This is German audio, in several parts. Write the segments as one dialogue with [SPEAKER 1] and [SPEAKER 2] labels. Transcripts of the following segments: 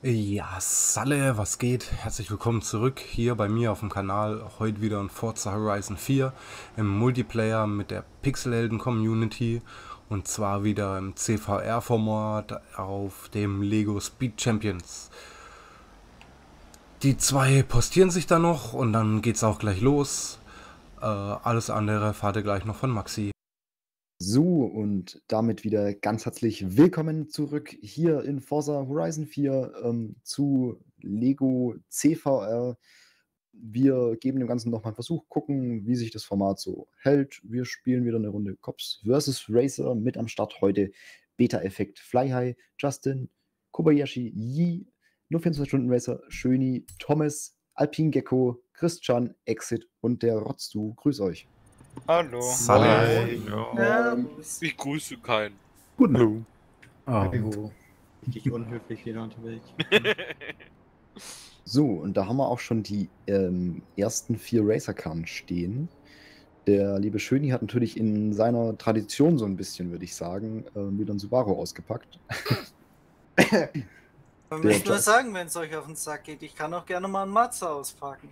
[SPEAKER 1] Ja, Salle, was geht? Herzlich willkommen zurück hier bei mir auf dem Kanal. Heute wieder in Forza Horizon 4 im Multiplayer mit der Pixelhelden-Community und zwar wieder im CVR-Format auf dem Lego Speed Champions. Die zwei postieren sich da noch und dann geht's auch gleich los. Alles andere erfahrt ihr gleich noch von Maxi.
[SPEAKER 2] So, und damit wieder ganz herzlich willkommen zurück hier in Forza Horizon 4 zu Lego CVR. Wir geben dem Ganzen nochmal einen Versuch, gucken, wie sich das Format so hält. Wir spielen wieder eine Runde Cops vs. Racer mit am Start heute Beta-Effekt Flyhigh, Justin, Kobayashi, Yi, nur 24-Stunden-Racer, Schöni, Thomas, Alpine Gecko, Christian, Exit und der Rotzdu. Grüß euch.
[SPEAKER 3] Hallo.
[SPEAKER 1] Salle.
[SPEAKER 3] Ja, ich grüße keinen.
[SPEAKER 2] Guten
[SPEAKER 4] Hallo. Richtig unhöflich wieder unterwegs.
[SPEAKER 2] So, und da haben wir auch schon die ersten 4 Racer-Karren stehen. Der liebe Schöni hat natürlich in seiner Tradition so ein bisschen, würde ich sagen, wieder ein Subaru ausgepackt.
[SPEAKER 5] Man muss nur sagen, wenn es euch auf den Sack geht, ich kann auch gerne mal einen Mazda auspacken.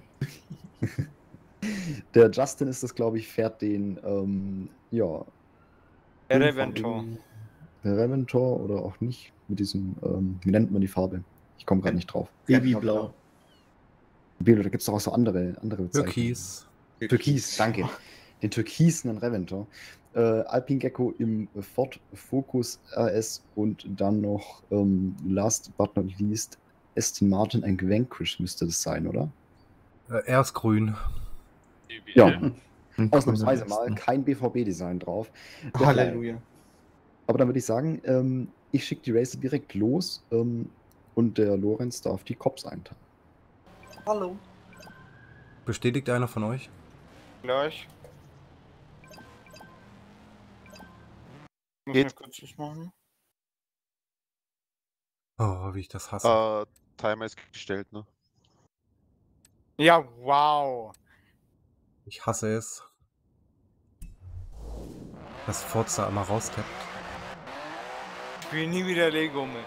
[SPEAKER 2] Der Justin ist das, glaube ich, fährt den, ja.
[SPEAKER 3] Reventor.
[SPEAKER 2] Reventor oder auch nicht. Mit diesem, wie nennt man die Farbe? Ich komme gerade nicht drauf.
[SPEAKER 4] Babyblau.
[SPEAKER 2] Da gibt es doch auch so andere Bezeichnungen.
[SPEAKER 1] Türkis.
[SPEAKER 2] Türkis, danke. Den türkisen Reventor. Alpine Gecko im Ford Focus RS und dann noch, last but not least, Aston Martin ein Vanquish müsste das sein, oder?
[SPEAKER 1] Er ist grün.
[SPEAKER 2] Ja, ausnahmsweise mal kein BVB-Design drauf.
[SPEAKER 4] Halleluja.
[SPEAKER 2] Aber dann würde ich sagen, ich schicke die Racer direkt los und der Lorenz darf die Cops einteilen.
[SPEAKER 5] Hallo.
[SPEAKER 1] Bestätigt einer von euch?
[SPEAKER 3] Gleich. Muss
[SPEAKER 6] Geht.
[SPEAKER 3] ich kurz was machen?
[SPEAKER 1] Oh, wie ich das hasse.
[SPEAKER 6] Timer ist gestellt, ne?
[SPEAKER 3] Ja, wow.
[SPEAKER 1] Ich hasse es, dass Forza immer raustappt.
[SPEAKER 3] Ich spiele nie wieder Lego mit.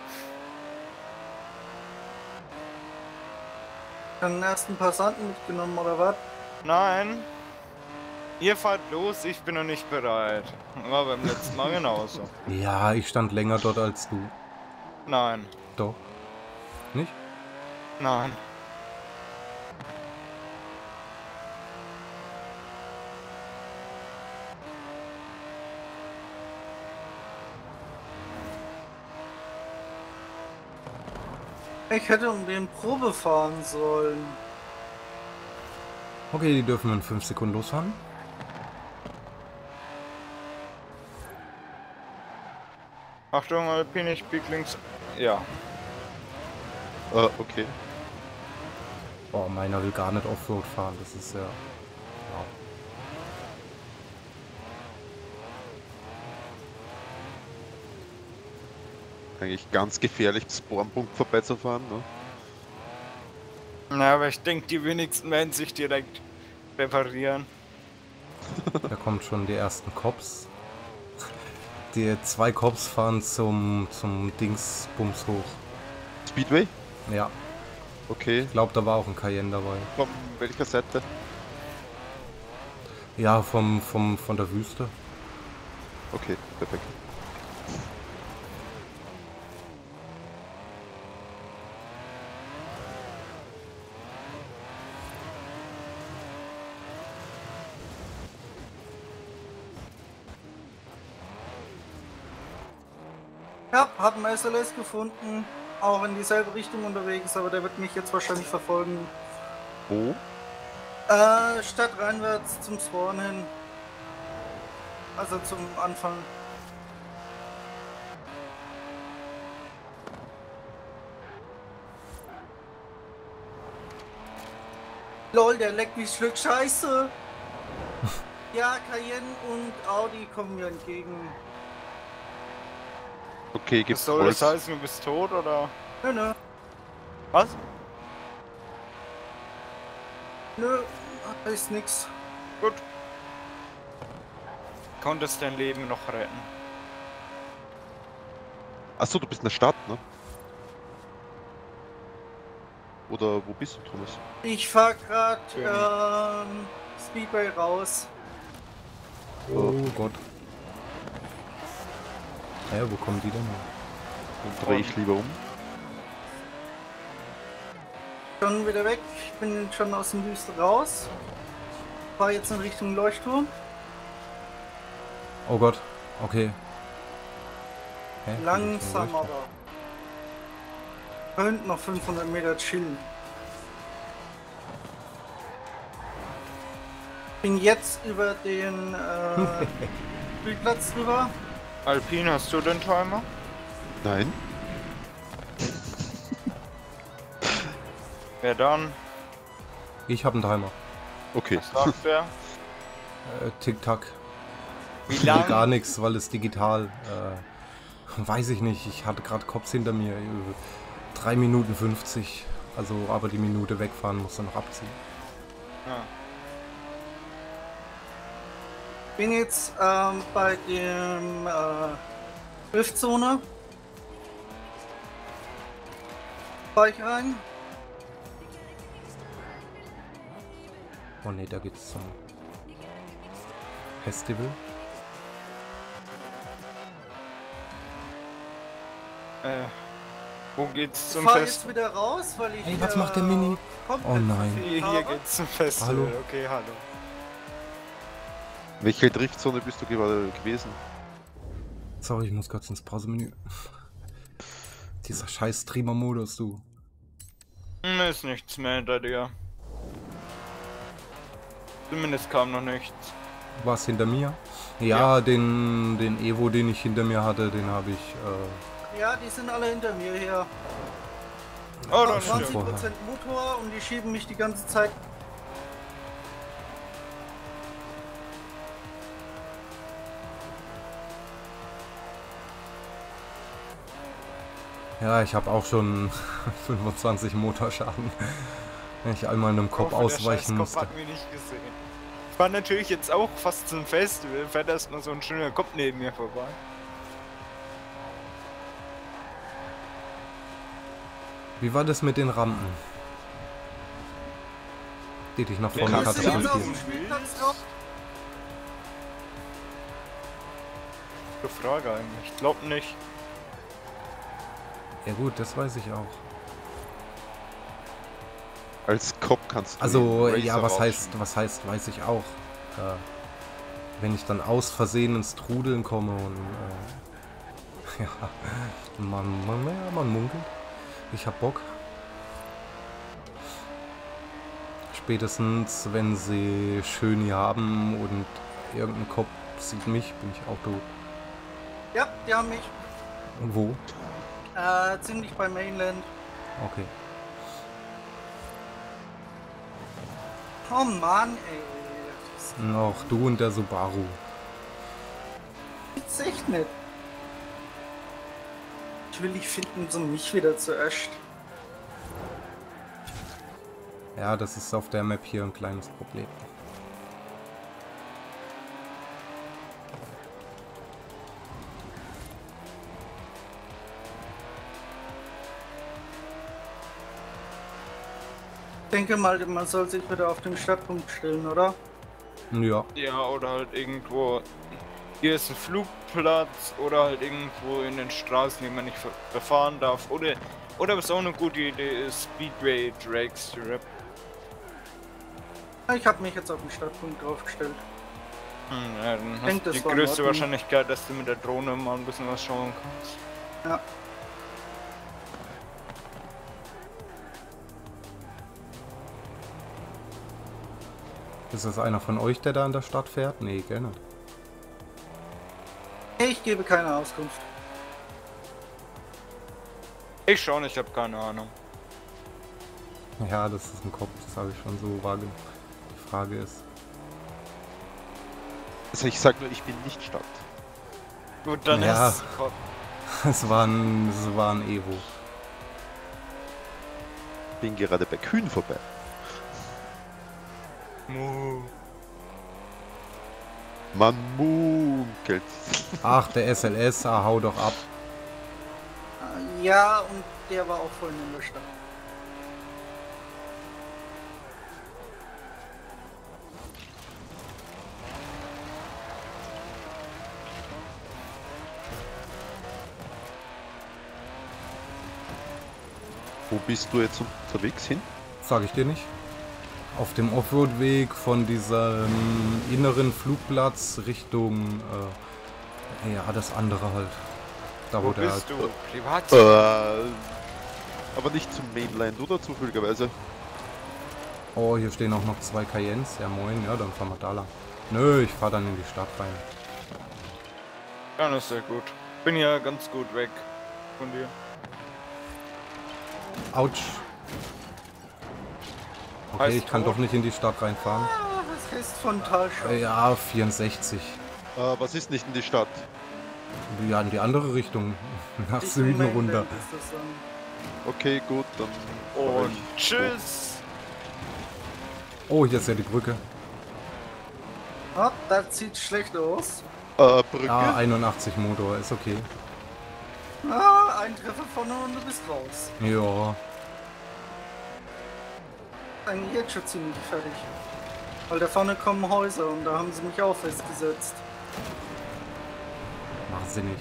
[SPEAKER 5] Den ersten Passanten mitgenommen, oder was?
[SPEAKER 3] Nein. Ihr fahrt los, ich bin noch nicht bereit. War beim letzten Mal genauso.
[SPEAKER 1] Ja, ich stand länger dort als du.
[SPEAKER 3] Nein.
[SPEAKER 1] Doch. Nicht?
[SPEAKER 3] Nein.
[SPEAKER 5] Ich hätte um den Probe fahren sollen.
[SPEAKER 1] Okay, die dürfen in 5 Sekunden losfahren.
[SPEAKER 3] Achtung, Alpine, ich bieg links. Ja.
[SPEAKER 6] Okay.
[SPEAKER 1] Boah, meiner will gar nicht Offroad fahren, das ist ja... Wow.
[SPEAKER 6] Eigentlich ganz gefährlich, Spawnpunkt vorbeizufahren, ne?
[SPEAKER 3] Na, aber ich denke, die wenigsten werden sich direkt reparieren.
[SPEAKER 1] Da kommen schon die ersten Cops. Die 2 Cops fahren zum Dingsbums hoch.
[SPEAKER 6] Speedway?
[SPEAKER 1] Ja,
[SPEAKER 6] Okay.
[SPEAKER 1] ich glaube, da war auch ein Cayenne dabei.
[SPEAKER 6] Von welcher Seite?
[SPEAKER 1] Ja, von der Wüste.
[SPEAKER 6] Okay, perfekt.
[SPEAKER 5] Ja, hab einen SLS gefunden. Auch in dieselbe Richtung unterwegs, aber der wird mich jetzt wahrscheinlich verfolgen.
[SPEAKER 6] Wo?
[SPEAKER 5] Stadtreinwärts zum Spawn hin. Also zum Anfang. LOL, der leckt wie ein Stück Scheiße. Ja, Cayenne und Audi kommen mir entgegen.
[SPEAKER 6] Okay,
[SPEAKER 3] Was
[SPEAKER 6] gibt's
[SPEAKER 3] soll das
[SPEAKER 6] Holz?
[SPEAKER 3] heißen, du bist tot oder?
[SPEAKER 5] Nö,
[SPEAKER 3] Was?
[SPEAKER 5] nö, ist nix.
[SPEAKER 3] Gut. Konntest dein Leben noch retten.
[SPEAKER 6] Achso, du bist in der Stadt, ne? Oder wo bist du, Thomas?
[SPEAKER 5] Ich fahr grad Speedway raus.
[SPEAKER 1] Oh Gott. Hä, wo kommen die denn her?
[SPEAKER 6] Dann drehe ich lieber um.
[SPEAKER 5] Schon wieder weg. Ich bin schon aus dem Wüste raus. Fahr jetzt in Richtung Leuchtturm.
[SPEAKER 1] Oh Gott, okay. Hä?
[SPEAKER 5] Langsam aber. Könnt noch 500 Meter chillen. Bin jetzt über den Spielplatz drüber.
[SPEAKER 3] Alpin, hast du den Timer?
[SPEAKER 6] Nein.
[SPEAKER 3] Wer dann?
[SPEAKER 1] Ich habe einen Timer.
[SPEAKER 6] Okay.
[SPEAKER 3] Was sagt der?
[SPEAKER 1] Tick-Tack.
[SPEAKER 3] Wie
[SPEAKER 1] Nee,
[SPEAKER 3] lang?
[SPEAKER 1] gar nichts, weil es digital. Weiß ich nicht. Ich hatte gerade Cops hinter mir. 3 Minuten 50. Also, aber die Minute wegfahren musste noch abziehen.
[SPEAKER 3] Ja.
[SPEAKER 5] Bin jetzt bei dem Driftzone. Fahr ich rein.
[SPEAKER 1] Oh ne, da geht's zum Festival.
[SPEAKER 3] Wo geht's zum
[SPEAKER 5] Fahr jetzt
[SPEAKER 3] Fest?
[SPEAKER 5] wieder raus, weil ich.
[SPEAKER 1] Ey, was macht der Mini?
[SPEAKER 5] komplett
[SPEAKER 1] Oh nein.
[SPEAKER 5] verfehlt
[SPEAKER 3] Hier
[SPEAKER 5] habe.
[SPEAKER 3] geht's zum Festival.
[SPEAKER 1] Hallo.
[SPEAKER 3] Okay, hallo.
[SPEAKER 6] Welche Driftzone bist du gerade gewesen?
[SPEAKER 1] Sorry, ich muss kurz ins Pausemenü. Dieser scheiß Streamer-Modus, du.
[SPEAKER 3] Ist nichts mehr hinter dir. Zumindest kam noch nichts.
[SPEAKER 1] Was hinter mir? Ja, den Evo, den ich hinter mir hatte, den habe ich.
[SPEAKER 5] Ja, die sind alle hinter mir her.
[SPEAKER 3] Oh, dann
[SPEAKER 1] schon
[SPEAKER 5] 20%
[SPEAKER 1] vorher.
[SPEAKER 5] Motor und die schieben mich die ganze Zeit.
[SPEAKER 1] Ja, ich habe auch schon 25 Motorschaden. Wenn ich einmal in einem Kopf
[SPEAKER 3] hoffe, der
[SPEAKER 1] ausweichen
[SPEAKER 3] Scheißkopf
[SPEAKER 1] musste.
[SPEAKER 3] hat mich nicht gesehen. Ich war natürlich jetzt auch fast zum Festival, fährt erst mal so ein schöner Kopf neben mir vorbei.
[SPEAKER 1] Wie war das mit den Rampen? Die dich nach vorne
[SPEAKER 3] Ja,
[SPEAKER 5] Bist du jetzt auf
[SPEAKER 1] katapultieren.
[SPEAKER 5] dem Spielplatz drauf?
[SPEAKER 3] Gute Frage eigentlich. Ich glaub nicht.
[SPEAKER 1] Ja gut, das weiß ich auch.
[SPEAKER 6] Als Cop kannst du.
[SPEAKER 1] Also,
[SPEAKER 6] den
[SPEAKER 1] ja,
[SPEAKER 6] Racer
[SPEAKER 1] was heißt, weiß ich auch. Wenn ich dann aus Versehen ins Trudeln komme und ja, man munkelt. Ich hab Bock. Spätestens, wenn sie schön hier haben und irgendein Kopf sieht mich, bin ich auch tot.
[SPEAKER 5] Ja, die haben mich.
[SPEAKER 1] Und wo?
[SPEAKER 5] Ziemlich bei Mainland.
[SPEAKER 1] Okay.
[SPEAKER 5] Oh Mann, ey. Das
[SPEAKER 1] Noch du und der Subaru.
[SPEAKER 5] gibt's echt nicht. Ich will dich finden, so mich wieder zuerst.
[SPEAKER 1] Ja, das ist auf der Map hier ein kleines Problem.
[SPEAKER 5] Ich denke mal, man soll sich wieder auf den Startpunkt stellen, oder?
[SPEAKER 1] Ja.
[SPEAKER 3] Ja, oder halt irgendwo. Hier ist ein Flugplatz oder halt irgendwo in den Straßen, die man nicht befahren darf. Oder was auch eine gute Idee ist, Speedway Dragstrip.
[SPEAKER 5] Ich habe mich jetzt auf den Startpunkt draufgestellt.
[SPEAKER 3] Ja, dann hast
[SPEAKER 5] denke,
[SPEAKER 3] du
[SPEAKER 5] das
[SPEAKER 3] die
[SPEAKER 5] war in
[SPEAKER 3] größte
[SPEAKER 5] Ordnung.
[SPEAKER 3] Wahrscheinlichkeit, dass du mit der Drohne mal ein bisschen was schauen kannst.
[SPEAKER 5] Ja.
[SPEAKER 1] Ist das einer von euch, der da in der Stadt fährt? Nee, gell nicht.
[SPEAKER 5] Ich gebe keine Auskunft.
[SPEAKER 3] Ich schon, ich habe keine Ahnung.
[SPEAKER 1] Ja, das ist ein Kopf, das habe ich schon so wahrgenommen. Die Frage ist.
[SPEAKER 6] Also ich sag nur, ich bin nicht Stadt.
[SPEAKER 3] Gut, dann
[SPEAKER 1] Ja.
[SPEAKER 3] ist Kopf.
[SPEAKER 1] Es war ein Evo.
[SPEAKER 6] Bin gerade bei Kühen vorbei. Man munkelt.
[SPEAKER 1] Ach, der SLS, hau doch ab.
[SPEAKER 5] Ja, und der war auch vorhin in der Stadt.
[SPEAKER 6] Wo bist du jetzt unterwegs hin?
[SPEAKER 1] Sag ich dir nicht. Auf dem Offroad-Weg von diesem inneren Flugplatz Richtung, ja, das andere halt. Da
[SPEAKER 3] Wo
[SPEAKER 1] wo der...
[SPEAKER 3] bist du? Privat?
[SPEAKER 6] Aber nicht zum Mainland, oder zufälligerweise?
[SPEAKER 1] Oh, hier stehen auch noch 2 Cayennes. Ja, moin. Ja, dann fahren wir da lang. Nö, ich fahr dann in die Stadt rein.
[SPEAKER 3] Ja, das ist sehr gut. Bin ja ganz gut weg von dir.
[SPEAKER 1] Autsch. Okay,
[SPEAKER 3] Heißt
[SPEAKER 1] ich kann
[SPEAKER 3] tot?
[SPEAKER 1] doch nicht in die Stadt reinfahren.
[SPEAKER 5] Ah, was heißt von Talschaft?
[SPEAKER 1] Ja, 64.
[SPEAKER 6] Was ist nicht in die Stadt?
[SPEAKER 1] Ja, in die andere Richtung. Nach
[SPEAKER 5] Ich
[SPEAKER 1] Süden
[SPEAKER 5] meine,
[SPEAKER 1] runter.
[SPEAKER 5] ist das dann.
[SPEAKER 6] Okay, gut, dann...
[SPEAKER 3] Und tschüss!
[SPEAKER 1] Oh, hier ist ja die Brücke.
[SPEAKER 5] Ah, das sieht schlecht aus.
[SPEAKER 6] Brücke?
[SPEAKER 1] Ah, 81 Motor, ist okay.
[SPEAKER 5] Ah, ein Treffer vorne und du bist raus.
[SPEAKER 1] Ja.
[SPEAKER 5] Eigentlich jetzt schon ziemlich fertig. Weil da vorne kommen Häuser und da haben sie mich auch festgesetzt.
[SPEAKER 1] Wahnsinnig.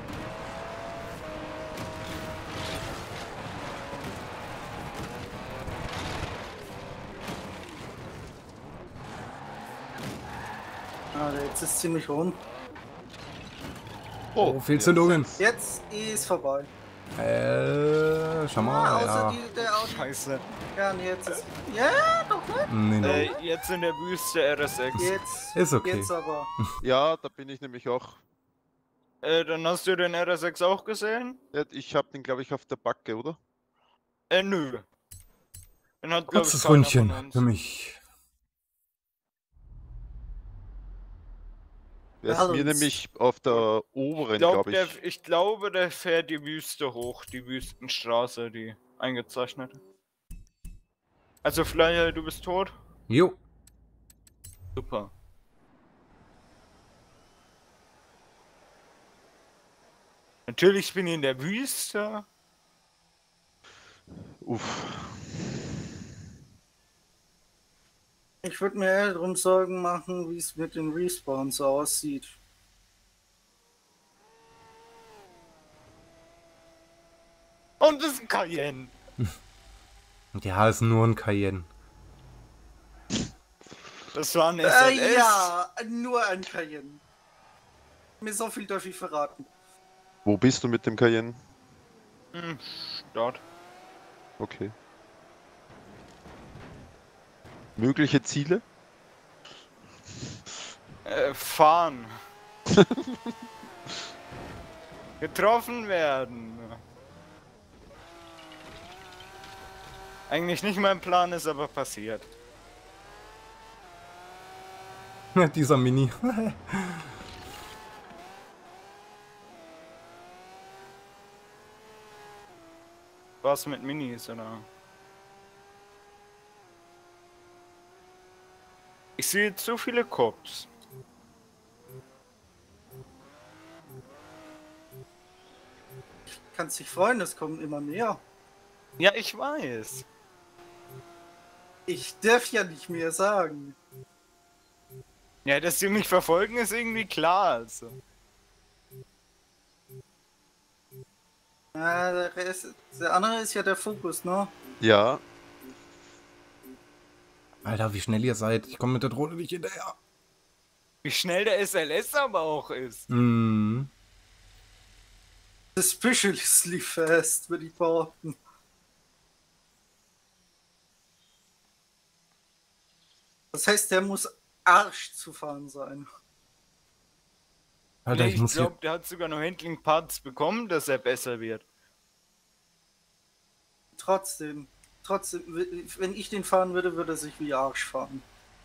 [SPEAKER 5] Ah, jetzt ist ziemlich rund.
[SPEAKER 1] Oh, Fehlzündungen.
[SPEAKER 5] Jetzt ist vorbei.
[SPEAKER 1] Schau mal,
[SPEAKER 5] außer
[SPEAKER 1] ja.
[SPEAKER 5] der Auto.
[SPEAKER 3] Scheiße.
[SPEAKER 5] Ja, und jetzt ist. Ja, doch nicht.
[SPEAKER 1] Nee, nee.
[SPEAKER 3] Jetzt in der Wüste RS6.
[SPEAKER 5] Jetzt.
[SPEAKER 1] Ist okay.
[SPEAKER 5] Jetzt aber.
[SPEAKER 6] Ja, da bin ich nämlich auch.
[SPEAKER 3] Dann hast du den RS6 auch gesehen?
[SPEAKER 6] Ja, ich habe den, glaube ich, auf der Backe, oder?
[SPEAKER 3] Nö. Den hat, glaub ich,
[SPEAKER 1] Kurzes
[SPEAKER 3] keiner
[SPEAKER 1] Ründchen
[SPEAKER 3] von uns.
[SPEAKER 1] für mich.
[SPEAKER 6] Der ist mir
[SPEAKER 5] Balance.
[SPEAKER 6] nämlich auf der oberen,
[SPEAKER 3] Glaub,
[SPEAKER 6] glaube ich.
[SPEAKER 3] ich glaube, der fährt die Wüste hoch, die Wüstenstraße, die eingezeichnete. Also Flyer, du bist tot?
[SPEAKER 1] Jo.
[SPEAKER 3] Super. Natürlich bin ich in der Wüste.
[SPEAKER 6] Uff.
[SPEAKER 5] Ich würde mir eher darum Sorgen machen, wie es mit den Respawns aussieht.
[SPEAKER 3] Und das ist ein Cayenne.
[SPEAKER 1] Ja, ist nur ein Cayenne.
[SPEAKER 3] Das war ein SLS.
[SPEAKER 5] Ja, nur ein Cayenne. Mir so viel darf ich verraten.
[SPEAKER 6] Wo bist du mit dem Cayenne?
[SPEAKER 3] Dort.
[SPEAKER 6] Okay. Mögliche Ziele?
[SPEAKER 3] Fahren. Getroffen werden. Eigentlich nicht mein Plan, ist aber passiert.
[SPEAKER 1] Dieser Mini.
[SPEAKER 3] Was mit Minis, oder? Ich sehe zu viele Cops.
[SPEAKER 5] Kannst dich freuen, es kommen immer mehr.
[SPEAKER 3] Ja, ich weiß.
[SPEAKER 5] Ich darf ja nicht mehr sagen.
[SPEAKER 3] Ja, dass sie mich verfolgen, ist irgendwie klar. Also.
[SPEAKER 5] Der andere ist ja der Fokus, ne?
[SPEAKER 6] Ja.
[SPEAKER 1] Alter, wie schnell ihr seid. Ich komme mit der Drohne nicht hinterher.
[SPEAKER 3] Wie schnell der SLS aber auch ist.
[SPEAKER 1] Mhm.
[SPEAKER 5] Suspiciously fast, würde ich behaupten. Das heißt, der muss Arsch zu fahren sein.
[SPEAKER 1] Alter,
[SPEAKER 3] Nee,
[SPEAKER 1] ich
[SPEAKER 3] ich
[SPEAKER 1] muss hier...
[SPEAKER 3] glaube, der hat sogar noch Handling Parts bekommen, dass er besser wird.
[SPEAKER 5] Trotzdem, wenn ich den fahren würde, würde er sich wie Arsch fahren.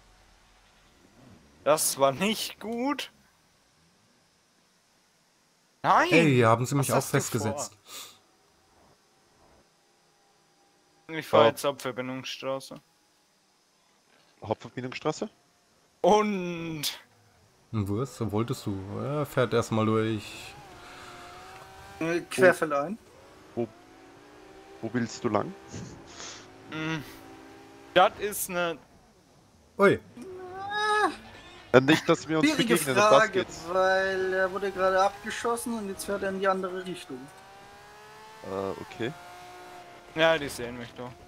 [SPEAKER 3] Das war nicht gut. Nein!
[SPEAKER 1] Hey, hier haben sie mich
[SPEAKER 3] Was
[SPEAKER 1] auch
[SPEAKER 3] hast du
[SPEAKER 1] festgesetzt.
[SPEAKER 3] vor? Ich fahre
[SPEAKER 6] Oh.
[SPEAKER 3] jetzt Hauptverbindungsstraße.
[SPEAKER 6] Hauptverbindungsstraße?
[SPEAKER 3] Und
[SPEAKER 1] Was? So wolltest du? Ja, fährt erstmal durch.
[SPEAKER 5] Querfeldein.
[SPEAKER 6] Wo willst du lang?
[SPEAKER 3] das ist eine.
[SPEAKER 1] Ui.
[SPEAKER 6] Nicht, dass wir uns
[SPEAKER 5] Schwierige
[SPEAKER 6] begegnen, um das
[SPEAKER 5] Frage,
[SPEAKER 6] geht's.
[SPEAKER 5] weil er wurde gerade abgeschossen und jetzt fährt er in die andere Richtung.
[SPEAKER 6] Okay.
[SPEAKER 3] Ja, die sehen mich doch.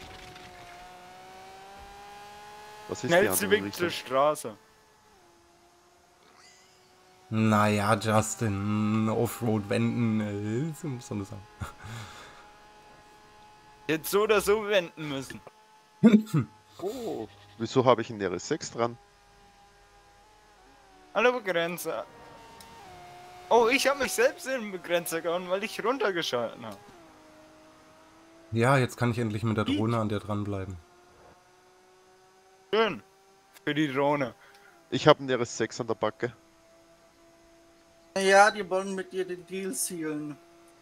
[SPEAKER 6] Was ist
[SPEAKER 3] Schnellste
[SPEAKER 6] die
[SPEAKER 3] Weg
[SPEAKER 6] andere
[SPEAKER 3] zur
[SPEAKER 6] Richtung?
[SPEAKER 3] Straße.
[SPEAKER 1] Naja, Justin, Offroad wenden, muss man sagen.
[SPEAKER 3] Jetzt so oder so wenden müssen.
[SPEAKER 6] Oh, wieso habe ich einen RS6 dran?
[SPEAKER 3] Hallo Begrenzer. Oh, ich habe mich selbst in den Begrenzer gehauen, weil ich runtergeschalten habe.
[SPEAKER 1] Ja, jetzt kann ich endlich mit der Drohne an der dranbleiben.
[SPEAKER 3] Schön. Für die Drohne.
[SPEAKER 6] Ich habe einen RS6 an der Backe.
[SPEAKER 5] Ja, die wollen mit dir den Deal sealen.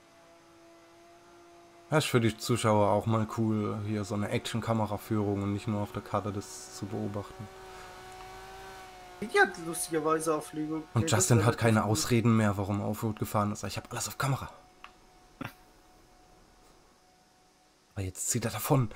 [SPEAKER 1] Das ist für die Zuschauer auch mal cool, hier so eine Action-Kamera-Führung und nicht nur auf der Karte das zu beobachten.
[SPEAKER 5] Die hat lustigerweise auf Lego.
[SPEAKER 1] Und Justin hat keine Ausreden mehr, warum er Offroad gefahren ist. Ich habe alles auf Kamera. Aber jetzt zieht er davon.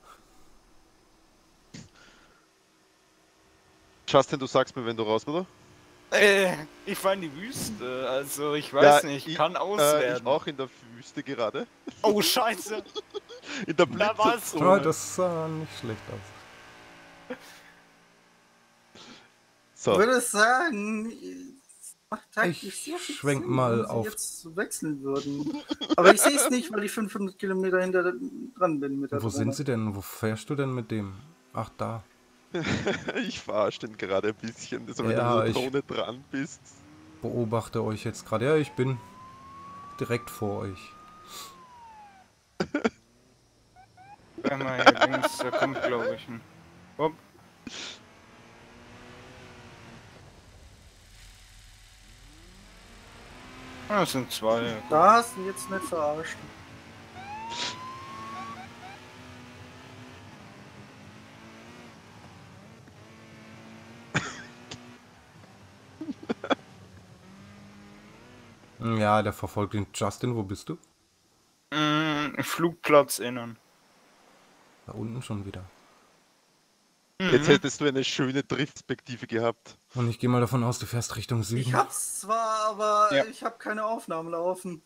[SPEAKER 6] Justin, du sagst mir, wenn du raus bist, oder?
[SPEAKER 3] Ich fahr in die Wüste, also ich weiß nicht,
[SPEAKER 6] ich
[SPEAKER 3] kann
[SPEAKER 6] Ich
[SPEAKER 3] auswerten.
[SPEAKER 6] auch in der Wüste gerade.
[SPEAKER 3] Oh Scheiße,
[SPEAKER 6] In der
[SPEAKER 3] da war's.
[SPEAKER 6] Blitzerzone.
[SPEAKER 1] Ja, das sah nicht schlecht aus.
[SPEAKER 5] Ich
[SPEAKER 6] So,
[SPEAKER 5] würde sagen, es macht taktisch
[SPEAKER 1] Ich
[SPEAKER 5] sehr viel
[SPEAKER 1] schwenk
[SPEAKER 5] Sinn,
[SPEAKER 1] mal
[SPEAKER 5] wenn sie
[SPEAKER 1] auf-
[SPEAKER 5] jetzt wechseln würden. Aber ich sehe es nicht, weil ich 500 Kilometer hinter dran bin mit der
[SPEAKER 1] Wo
[SPEAKER 5] Drohne.
[SPEAKER 1] sind sie denn? Wo fährst du denn mit dem? Ach, da.
[SPEAKER 6] ich verarsche den gerade ein bisschen. Also wenn
[SPEAKER 1] Ja,
[SPEAKER 6] du mit
[SPEAKER 1] ich-
[SPEAKER 6] der Drohne dran bist.
[SPEAKER 1] Beobachte euch jetzt gerade. Ja, ich bin direkt vor euch.
[SPEAKER 3] Wenn man hier links, da kommt glaube ich ein. Hopp. Ah, das sind zwei. Ja, gut.
[SPEAKER 5] Da hast du jetzt nicht verarscht.
[SPEAKER 1] Ja, der verfolgt den Justin. Wo bist du?
[SPEAKER 3] Flugplatz innen.
[SPEAKER 1] Da unten schon wieder.
[SPEAKER 6] Jetzt hättest du eine schöne Driftspektive gehabt.
[SPEAKER 1] Und ich gehe mal davon aus, du fährst Richtung Süden.
[SPEAKER 5] Ich hab's zwar, aber
[SPEAKER 3] Ja.
[SPEAKER 5] ich habe keine Aufnahmen laufen.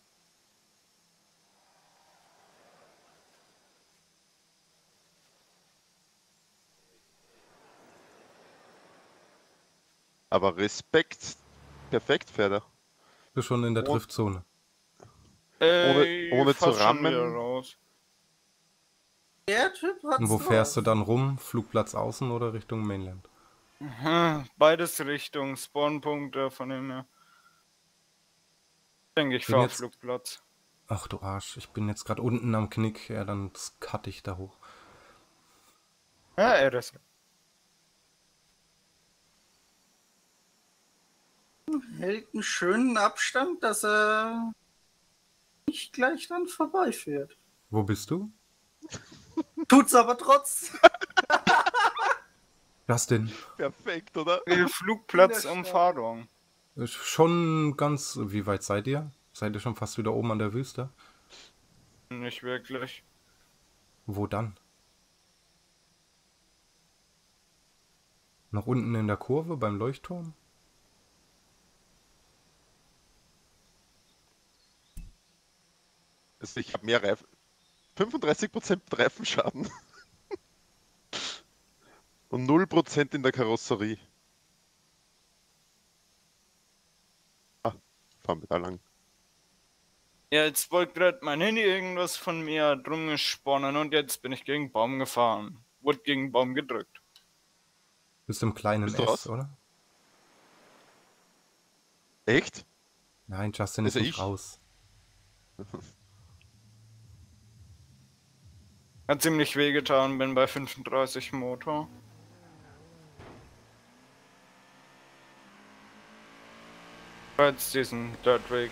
[SPEAKER 6] Aber Respekt. Perfekt, fährt er.
[SPEAKER 1] Bist schon in der
[SPEAKER 6] Oh.
[SPEAKER 1] Driftzone.
[SPEAKER 6] Ohne zu
[SPEAKER 3] fast schon
[SPEAKER 6] rammen.
[SPEAKER 3] wieder raus.
[SPEAKER 5] Der Typ hat's
[SPEAKER 1] Und wo
[SPEAKER 5] drauf.
[SPEAKER 1] fährst du dann rum? Flugplatz außen oder Richtung Mainland?
[SPEAKER 3] Beides Richtung Spawnpunkte von dem her. Denke ich,
[SPEAKER 1] Bin
[SPEAKER 3] fahr
[SPEAKER 1] jetzt-
[SPEAKER 3] Flugplatz.
[SPEAKER 1] Ach du Arsch, ich bin jetzt gerade unten am Knick. Ja, dann cutte ich da hoch.
[SPEAKER 3] Ja, RS.
[SPEAKER 5] Hält einen schönen Abstand, dass er nicht gleich dann vorbeifährt.
[SPEAKER 1] Wo bist du?
[SPEAKER 5] Tut's aber trotzdem.
[SPEAKER 1] Justin.
[SPEAKER 6] Perfekt, oder?
[SPEAKER 3] Flugplatzumfahrung.
[SPEAKER 1] Ist schon ganz... Wie weit seid ihr? Seid ihr schon fast wieder oben an der Wüste?
[SPEAKER 3] Nicht wirklich.
[SPEAKER 1] Wo dann? Noch unten in der Kurve beim Leuchtturm?
[SPEAKER 6] Also ich habe mehr Reifen. 35% Reifenschaden. Und 0% in der Karosserie. Fahren wir da lang.
[SPEAKER 3] Ja, jetzt wollte gerade mein Handy irgendwas von mir drum gesponnen und jetzt bin ich gegen einen Baum gefahren. Wurde gegen einen Baum gedrückt.
[SPEAKER 1] Bist du im kleinen
[SPEAKER 6] Bist du
[SPEAKER 1] S,
[SPEAKER 6] raus?
[SPEAKER 1] oder?
[SPEAKER 6] Echt?
[SPEAKER 1] Nein, Justin ist
[SPEAKER 6] Also
[SPEAKER 1] nicht
[SPEAKER 6] ich?
[SPEAKER 1] raus.
[SPEAKER 3] Hat ziemlich wehgetan, bin bei 35 Motor. Jetzt diesen Dirtweg.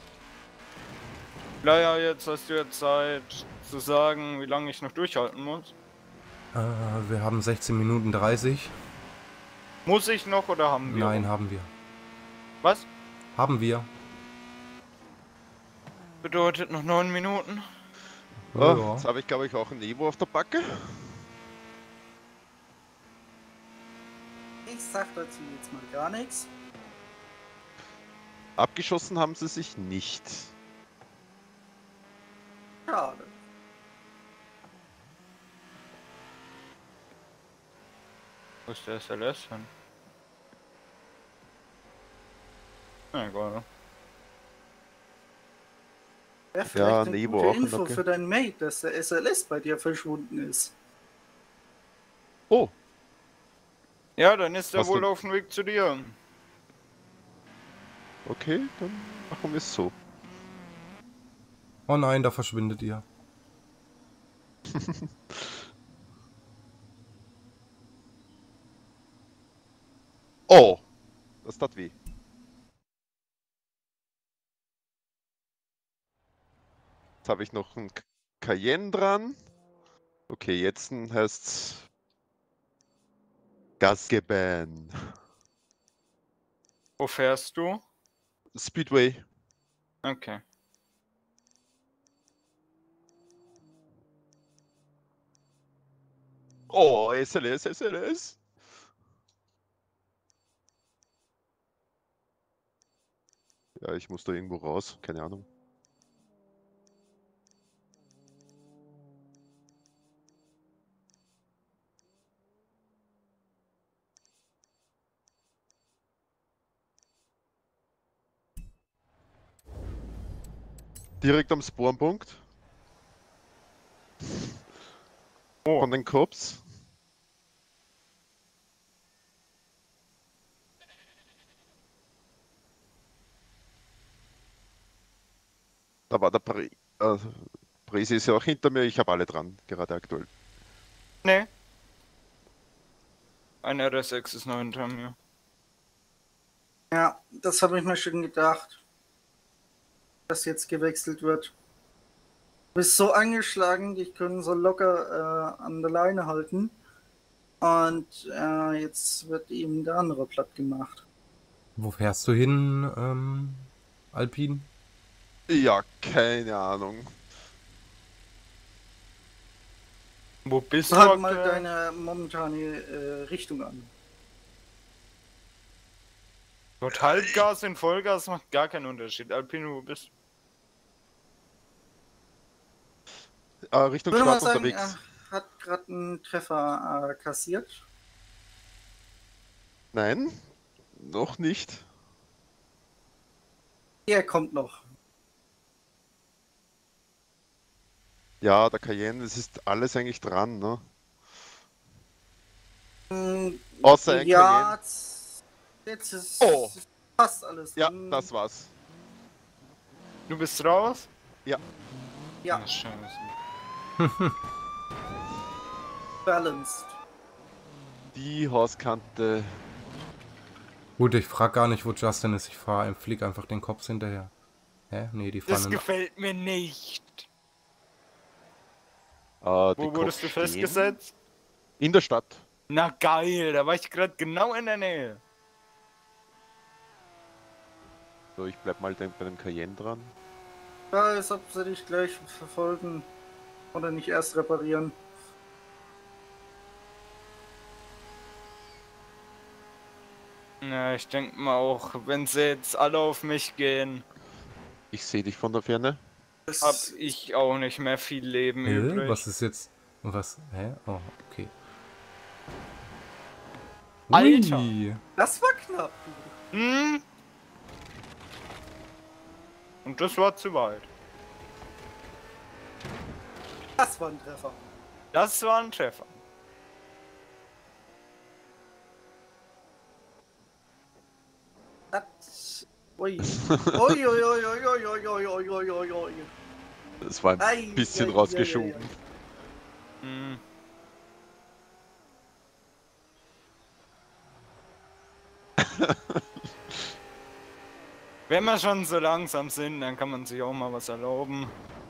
[SPEAKER 3] Naja, jetzt hast du ja Zeit zu sagen, wie lange ich noch durchhalten muss.
[SPEAKER 1] Wir haben 16 Minuten 30.
[SPEAKER 3] Muss ich noch oder haben wir?
[SPEAKER 1] Nein, haben wir.
[SPEAKER 3] Was?
[SPEAKER 1] Haben wir.
[SPEAKER 3] Bedeutet noch 9 Minuten?
[SPEAKER 6] Oh, jetzt habe ich, glaube ich, auch ein Evo auf der Backe.
[SPEAKER 5] Ich sag dazu jetzt mal gar nichts.
[SPEAKER 6] Abgeschossen haben sie sich nicht.
[SPEAKER 5] Schade.
[SPEAKER 3] Wo ist der SLS hin? Na egal.
[SPEAKER 5] Wäre vielleicht
[SPEAKER 6] Ja,
[SPEAKER 5] eine
[SPEAKER 6] Nebo
[SPEAKER 5] gute
[SPEAKER 6] auch in
[SPEAKER 5] Info
[SPEAKER 6] Locke.
[SPEAKER 5] für deinen Mate, dass der SLS bei dir verschwunden ist.
[SPEAKER 6] Oh,
[SPEAKER 3] Ja, dann ist er
[SPEAKER 6] Hast
[SPEAKER 3] wohl
[SPEAKER 6] du-
[SPEAKER 3] auf dem Weg zu dir.
[SPEAKER 6] okay, dann machen wir es so.
[SPEAKER 1] Oh nein, da verschwindet ihr.
[SPEAKER 6] Oh, das tat weh. Jetzt habe ich noch einen Cayenne dran. Okay, jetzt heißt's Gas geben.
[SPEAKER 3] Wo fährst du?
[SPEAKER 6] Speedway.
[SPEAKER 3] Okay.
[SPEAKER 6] Oh, SLS, SLS. Ja, ich muss da irgendwo raus, keine Ahnung. Direkt am Spawnpunkt.
[SPEAKER 3] Oh.
[SPEAKER 6] Von den Cops. Da war der Presi ist ja auch hinter mir, ich habe alle dran, gerade aktuell.
[SPEAKER 3] Nee. Ein RS6 ist noch hinter mir.
[SPEAKER 5] Ja, das habe ich mir schon gedacht, dass jetzt gewechselt wird. Du bist so angeschlagen, dich können so locker an der Leine halten. Und jetzt wird ihm der andere platt gemacht.
[SPEAKER 1] Wo fährst du hin, Alpin?
[SPEAKER 6] Ja, keine Ahnung.
[SPEAKER 3] Wo bist du
[SPEAKER 5] Halt mal
[SPEAKER 3] aktuell?
[SPEAKER 5] deine momentane Richtung an.
[SPEAKER 3] Dort Halbgas in Vollgas macht gar keinen Unterschied. Alpino, wo bist du?
[SPEAKER 6] Richtung
[SPEAKER 5] Ich würde mal
[SPEAKER 6] Stadt
[SPEAKER 5] sagen,
[SPEAKER 6] unterwegs.
[SPEAKER 5] er hat gerade einen Treffer kassiert.
[SPEAKER 6] Nein, noch nicht.
[SPEAKER 5] Er kommt noch.
[SPEAKER 6] Ja, der Cayenne, es ist alles eigentlich dran, ne? Außer ein
[SPEAKER 5] Ja,
[SPEAKER 6] Cayenne.
[SPEAKER 5] jetzt ist
[SPEAKER 6] Oh.
[SPEAKER 5] fast alles
[SPEAKER 6] Ja,
[SPEAKER 5] drin.
[SPEAKER 6] das war's.
[SPEAKER 3] Du bist raus?
[SPEAKER 5] Ja,
[SPEAKER 3] Ah, scheiße.
[SPEAKER 5] balanced.
[SPEAKER 6] Die Hauskante.
[SPEAKER 1] Gut, ich frag gar nicht, wo Justin ist. Ich flieg einfach den Kopf hinterher. Hä? Nee, die fahren
[SPEAKER 3] Das
[SPEAKER 1] in...
[SPEAKER 3] gefällt mir nicht.
[SPEAKER 6] Die
[SPEAKER 3] Wo
[SPEAKER 6] Cops
[SPEAKER 3] wurdest du
[SPEAKER 6] stehen
[SPEAKER 3] festgesetzt?
[SPEAKER 6] in der Stadt.
[SPEAKER 3] Na geil, da war ich gerade genau in der Nähe.
[SPEAKER 6] So, ich bleib mal bei dem Cayenne dran.
[SPEAKER 5] Ja, als ob sie dich gleich verfolgen oder nicht erst reparieren.
[SPEAKER 3] Ja, ich denke mal auch, wenn sie jetzt alle auf mich gehen,
[SPEAKER 6] Ich sehe dich von der Ferne.
[SPEAKER 5] Das
[SPEAKER 3] hab ich auch nicht mehr viel Leben übrig.
[SPEAKER 1] Was ist jetzt... Was? Hä? Oh, okay.
[SPEAKER 3] Alter!
[SPEAKER 1] Ui.
[SPEAKER 5] Das war knapp.
[SPEAKER 3] Hm? Und das war zu weit.
[SPEAKER 5] Das war ein Treffer.
[SPEAKER 3] Das war ein Treffer.
[SPEAKER 5] Das. Ui. Ui, ui, ui, ui, ui, ui, ui, ui, ui, ui, ui.
[SPEAKER 6] Das war ein
[SPEAKER 5] Ei,
[SPEAKER 6] bisschen
[SPEAKER 5] ei,
[SPEAKER 6] rausgeschoben.
[SPEAKER 5] ei, ei,
[SPEAKER 3] Hm. Wenn wir schon so langsam sind, dann kann man sich auch mal was erlauben.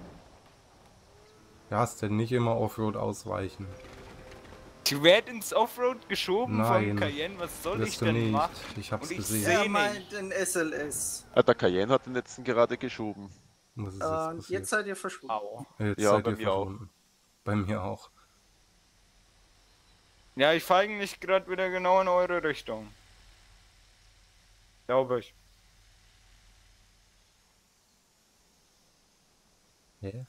[SPEAKER 1] Ja, ist denn nicht immer Offroad ausweichen?
[SPEAKER 3] Ich werde ins Offroad geschoben
[SPEAKER 1] Nein,
[SPEAKER 3] vom Cayenne, was soll ich
[SPEAKER 1] Wirst du
[SPEAKER 3] denn
[SPEAKER 1] nicht.
[SPEAKER 3] machen?
[SPEAKER 1] Ich hab's
[SPEAKER 3] Und ich
[SPEAKER 1] gesehen.
[SPEAKER 3] seh-
[SPEAKER 5] Er
[SPEAKER 3] nicht.
[SPEAKER 5] meint den SLS.
[SPEAKER 6] Der Cayenne hat den letzten gerade geschoben.
[SPEAKER 1] Was ist jetzt
[SPEAKER 5] Und
[SPEAKER 1] passiert?
[SPEAKER 5] jetzt seid ihr verschwunden.
[SPEAKER 3] Au.
[SPEAKER 1] Jetzt
[SPEAKER 6] Ja,
[SPEAKER 1] seid
[SPEAKER 6] bei
[SPEAKER 1] ihr
[SPEAKER 6] mir auch.
[SPEAKER 1] verschwunden. Bei mir auch.
[SPEAKER 3] Ja, ich fahre eigentlich gerade wieder genau in eure Richtung. Glaube ich.
[SPEAKER 1] Hä?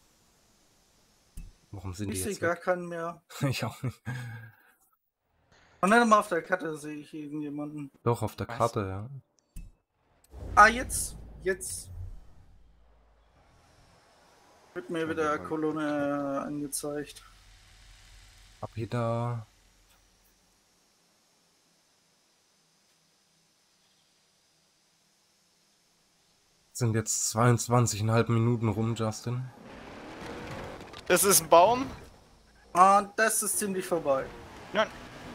[SPEAKER 1] Warum sind die
[SPEAKER 5] Ich sehe
[SPEAKER 1] jetzt
[SPEAKER 5] gar
[SPEAKER 1] weg?
[SPEAKER 5] keinen mehr.
[SPEAKER 1] Ich auch nicht.
[SPEAKER 5] Und dann mal auf der Karte sehe ich irgendjemanden.
[SPEAKER 1] Doch, auf der
[SPEAKER 3] Was?
[SPEAKER 1] Karte, ja.
[SPEAKER 5] Ah, jetzt wird mir
[SPEAKER 6] Schauen
[SPEAKER 5] wieder
[SPEAKER 6] wir mal.
[SPEAKER 5] Kolonne angezeigt.
[SPEAKER 1] Ab hier da. Sind jetzt 22,5 Minuten rum, Justin.
[SPEAKER 3] Das ist ein Baum.
[SPEAKER 5] Ah, das ist ziemlich vorbei.
[SPEAKER 3] Nein.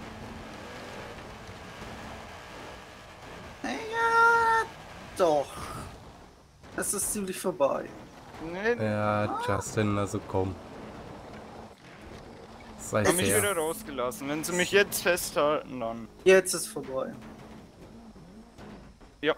[SPEAKER 5] Ja, doch. Das ist ziemlich vorbei.
[SPEAKER 3] Nee,
[SPEAKER 1] Ja, Justin, also komm. Sei
[SPEAKER 3] hab mich
[SPEAKER 1] fair.
[SPEAKER 3] wieder rausgelassen. Wenn sie mich jetzt festhalten, dann.
[SPEAKER 5] Jetzt ist vorbei.
[SPEAKER 3] Ja,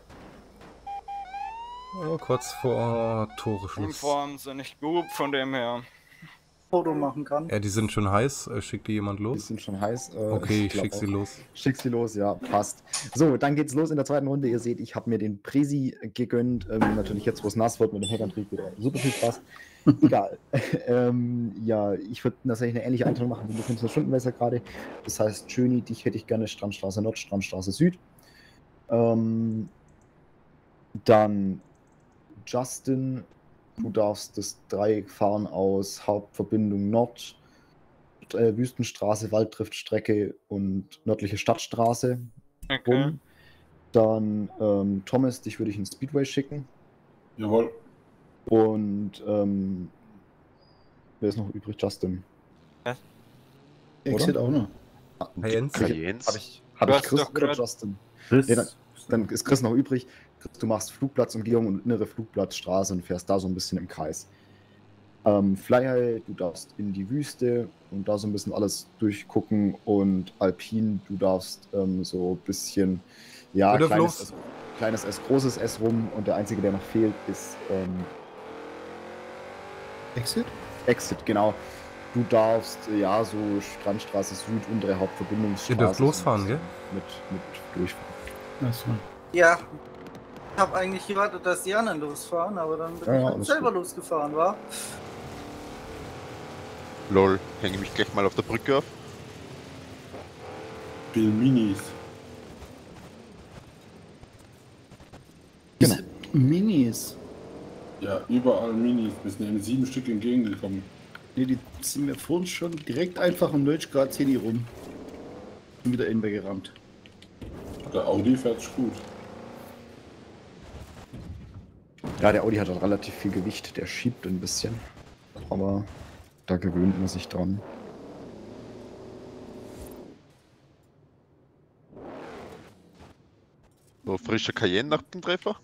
[SPEAKER 1] Ja, kurz vor
[SPEAKER 3] in
[SPEAKER 1] Toreschluss.
[SPEAKER 3] Form sind nicht gut, von dem her.
[SPEAKER 5] Foto machen kann.
[SPEAKER 1] Ja, die sind schon heiß. Schickt die jemand
[SPEAKER 2] Die
[SPEAKER 1] los?
[SPEAKER 2] sind schon heiß.
[SPEAKER 1] Okay, ich
[SPEAKER 2] glaub
[SPEAKER 1] schick sie
[SPEAKER 2] auch.
[SPEAKER 1] los.
[SPEAKER 2] Schick sie los, ja, passt. So, dann geht's los in der zweiten Runde. Ihr seht, ich habe mir den Presi gegönnt. Natürlich jetzt, wo es nass wird mit dem Heckantrieb, wieder super viel Spaß. Egal. Ja, ich würde tatsächlich eine ähnliche Einteilung machen wie du 15 Stundenwässer gerade. Das heißt, Schöni, dich hätte ich gerne Strandstraße Nord, Strandstraße Süd. Dann Justin, du darfst das Dreieck fahren aus Hauptverbindung Nord, Wüstenstraße, Walddriftstrecke und nördliche Stadtstraße.
[SPEAKER 3] Okay.
[SPEAKER 2] Bumm. Dann Thomas, dich würde ich in Speedway schicken.
[SPEAKER 7] Jawohl.
[SPEAKER 2] Und wer ist noch übrig? Justin.
[SPEAKER 4] Exit auch noch.
[SPEAKER 1] Jens?
[SPEAKER 6] Jens.
[SPEAKER 2] Habe ich
[SPEAKER 3] Du hast
[SPEAKER 2] Chris
[SPEAKER 3] doch
[SPEAKER 2] oder
[SPEAKER 3] grad-
[SPEAKER 2] Justin?
[SPEAKER 4] Chris,
[SPEAKER 2] Ja, dann ist Chris noch übrig. Chris, du machst Flugplatzumgehung und innere Flugplatzstraße und fährst da so ein bisschen im Kreis. Flyhigh, du darfst in die Wüste und da so ein bisschen alles durchgucken. Und Alpin, du darfst so ein bisschen, ja,
[SPEAKER 1] Oder
[SPEAKER 2] kleines S, großes S rum. Und der einzige, der noch fehlt, ist
[SPEAKER 4] Exit?
[SPEAKER 2] Exit, genau. Du darfst, ja, so Strandstraße Süd, untere Hauptverbindungsstraße.
[SPEAKER 1] Ihr dürft losfahren,
[SPEAKER 2] so
[SPEAKER 1] gell?
[SPEAKER 2] Mit durchfahren.
[SPEAKER 4] Achso.
[SPEAKER 5] Ja. Ich habe eigentlich gewartet, dass die anderen losfahren, aber dann bin
[SPEAKER 2] Ja,
[SPEAKER 5] ich
[SPEAKER 2] ja,
[SPEAKER 5] halt
[SPEAKER 2] alles
[SPEAKER 5] selber
[SPEAKER 2] gut.
[SPEAKER 5] losgefahren, war.
[SPEAKER 6] Lol, hänge mich gleich mal auf der Brücke auf.
[SPEAKER 7] Spiel Minis.
[SPEAKER 2] Genau.
[SPEAKER 4] Minis.
[SPEAKER 7] Ja, überall Minis. Wir sind eben 7 Stück entgegengekommen.
[SPEAKER 4] Ne, die sind mir vorhin schon direkt einfach um 90 Grad Zeni rum. Und wieder innen weggerammt.
[SPEAKER 7] Der Audi fährt gut.
[SPEAKER 2] Ja, der Audi hat halt relativ viel Gewicht, der schiebt ein bisschen. Aber da gewöhnt man sich dran.
[SPEAKER 6] So frischer Cayenne nach dem Treffer.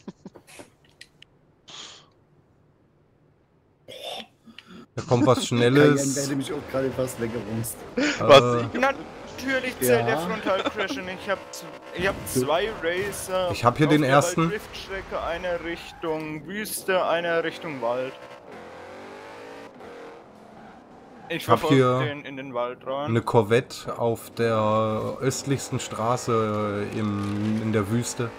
[SPEAKER 1] Da kommt was
[SPEAKER 4] Cayenne
[SPEAKER 1] Schnelles.
[SPEAKER 4] werde mich auch gerade fast weggerumst.
[SPEAKER 6] Was?
[SPEAKER 3] Natürlich zählt der
[SPEAKER 4] Ja.
[SPEAKER 3] Frontal-Crash und ich hab zwei Racer.
[SPEAKER 1] Ich hab hier
[SPEAKER 3] auf
[SPEAKER 1] den
[SPEAKER 3] der
[SPEAKER 1] ersten.
[SPEAKER 3] Walddriftstrecke, eine Richtung Wüste, eine Richtung Wald. Ich
[SPEAKER 1] hab
[SPEAKER 3] verfolge
[SPEAKER 1] hier
[SPEAKER 3] den in den Wald rein.
[SPEAKER 1] Eine Corvette auf der östlichsten Straße in der Wüste.